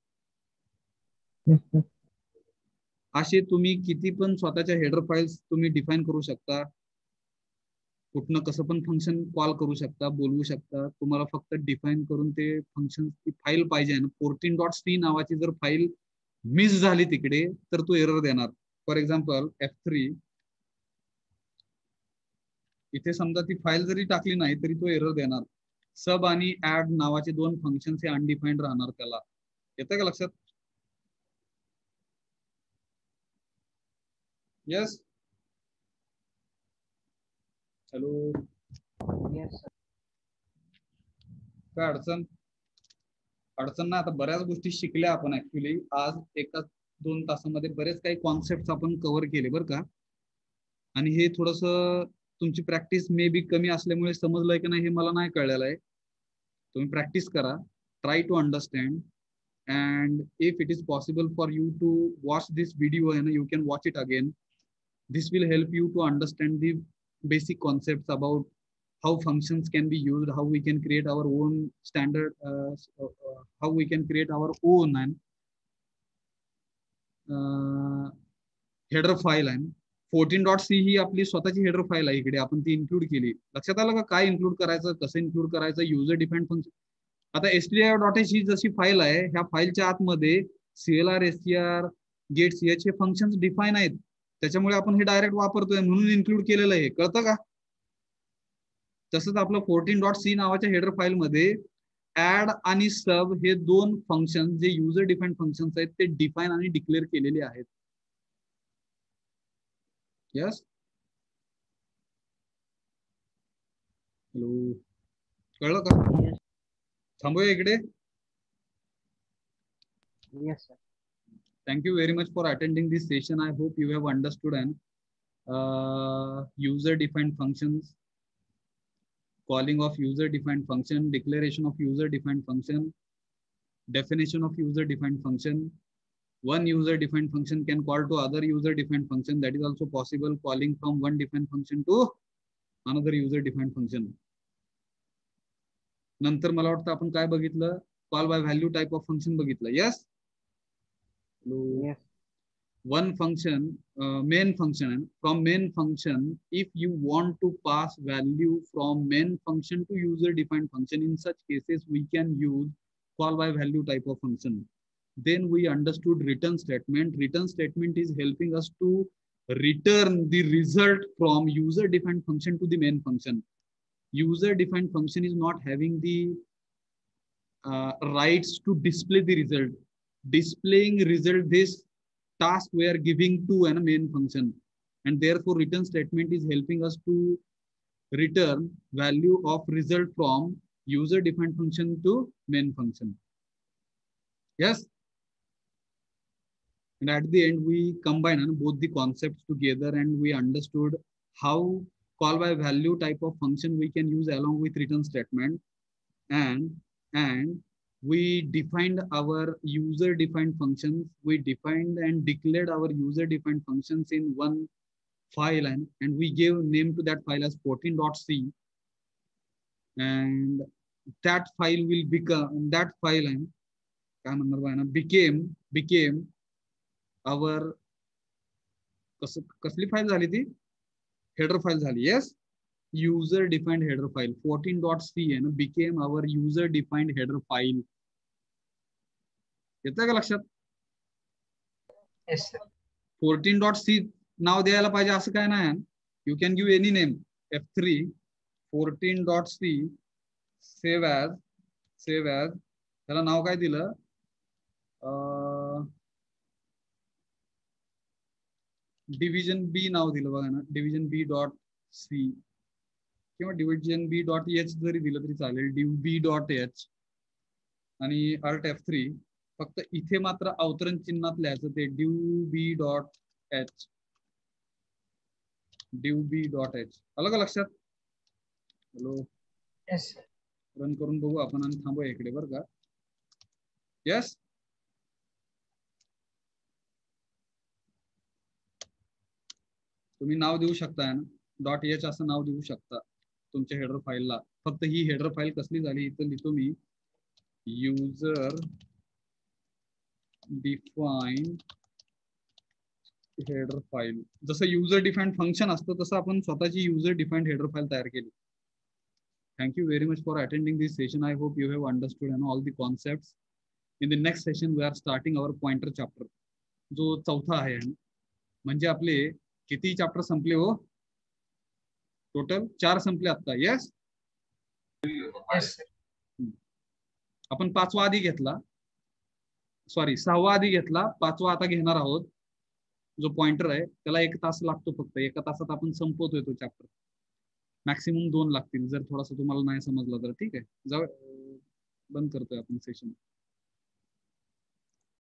असे तुम्ही किती पण स्वतःच्या हेडर फाईल्स तुम्ही डिफाईन करू शकता. कुठनं कसं पण फंक्शन कॉल करू शकता, बोलवू शकता. तुम्हाला फक्त डिफाईन करून ते फंक्शन फाईल पाहिजे. 14.c नावाची जर फाईल मिस झाली तिकडे तर तो एरर देणार. फॉर एक्झाम्पल F3, इथे समजा ती फाईल जरी टाकली नाही तरी तो एरर देणार. सब आणि ऍड नावाचे 2 फंक्शन हे अनडिफाईन्ड राहणार त्याला. येतं का लक्षात? येस, हॅलो, काय अडचण? अडचण नाही. आता बऱ्याच गोष्टी शिकल्या आपण ऍक्च्युली आज. 1-2 तासामध्ये बरेच काही कॉन्सेप्ट आपण कव्हर केले बरं का. आणि हे थोडस तुमची प्रॅक्टिस मे बी कमी असल्यामुळे समजलंय की नाही हे मला नाही कळलेलं आहे. तुम्ही प्रॅक्टिस करा, try to understand, and if it is possible for you to watch this video and you can watch it again. This will help you to understand the basic concepts about how functions can be used, how we can create our own standard, how we can create our own and header file. and 14.c ही आपली स्वतःची header file आहे, इकडे आपण ती include केली. लक्षात आलं का काय इन्क्लूड करायचं, कसं इन्क्लूड करायचं? User defined function. आता stdio.h ही जशी फाईल आहे, ह्या फाईलच्या आतमध्ये CLR, SCR, get ch हे फंक्शन्स डिफाईन आहेत. त्याच्यामुळे आपण हे डायरेक्ट वापरतोय, म्हणून इन्क्लूड केलेलं आहे. कळतं का? तसंच आपलं 14.c नावाच्या हेडर फाईल मध्ये ऍड आणि सब हे 2 फंक्शन जे युजर डिफाईन्ड फंक्शन्स आहेत ते डिफाईन आणि डिक्लेअर केलेले आहेत. यस हॅलो कळलं का थांबूया इकडे Yes, sir. Thank you very much for attending this session. I hope you have understood and user defined functions, calling of user defined function, declaration of user defined function, definition of user defined function. One user defined function can call to other user defined function. That is also possible, calling from one defined function to another user defined function. नंतर मला वाटतं आपण काय बघितलं call by value type of function बघितलं yes Yes. one function main function from main function if you want to pass value from main function to user defined function in such cases we can use call by value type of function. Then we understood return statement. Return statement is helping us to return the result from user defined function to the main function. User defined function is not having the rights to display the result. Displaying result, this task we are giving to a main function, and therefore return statement is helping us to return value of result from user defined function to main function. Yes, and at the end we combine both the concepts together and we understood how call by value type of function we can use along with return statement, and we defined our user defined functions. We defined and declared our user defined functions in one file, and we gave name to that file as 14.c, and that file will become became our कसली file झाली ती header file झाली yes user defined header file 14.c and became our user defined header file. येतं का लक्षात Yes, sir. 14.c नाव द्यायला पाहिजे असं काय नाही you can give any name f3 14.c save as त्याला नाव काय दिलं डिव्हिजन बी नाव दिलं बघा ना डिव्हिजन बी डॉट सी किंवा डिव्हिजन बी डॉट एच जरी दिलं तरी चालेल div b डॉट एच आणि alt f3 फक्त इथे मात्र अवतरण चिन्हात लिहायचं ते div b डॉट एच आलं का लक्षात हॅलो Yes, sir. रन करून बघू आपण आणि थांबूया इकडे बरं का यस तुम्ही नाव देऊ शकता ना डॉट एच असं नाव देऊ शकता तुमच्या हेडर फाईलला फक्त ही हेडर फाईल कसली झाली इथं लिहितो मी युजर डिफाईन हेडर फाईल जसं युजर डिफाईन्ड फंक्शन असतं तसं आपण स्वतःची युजर डिफाईन्ड हेडर फाईल तयार केली. Thank you very much for attending this session. I hope you have understood all the concepts. In the next session we are starting our pointer chapter जो चौथा आहे म्हणजे आपले किती चॅप्टर संपले हो टोटल 4 संपले आता यस Yes, sir. आपण 5वा आधी घेतला सॉरी 6वा आधी घेतला 5वा आता घेणार आहोत जो पॉइंटर आहे त्याला 1 तास लागतो फक्त 1 तासात आपण संपवतोय तो चॅप्टर मॅक्सिमम 2 लागतील जर थोडासा तुम्हाला नाही समजलं तर ठीक आहे जाऊ बंद करतोय आपण सेशन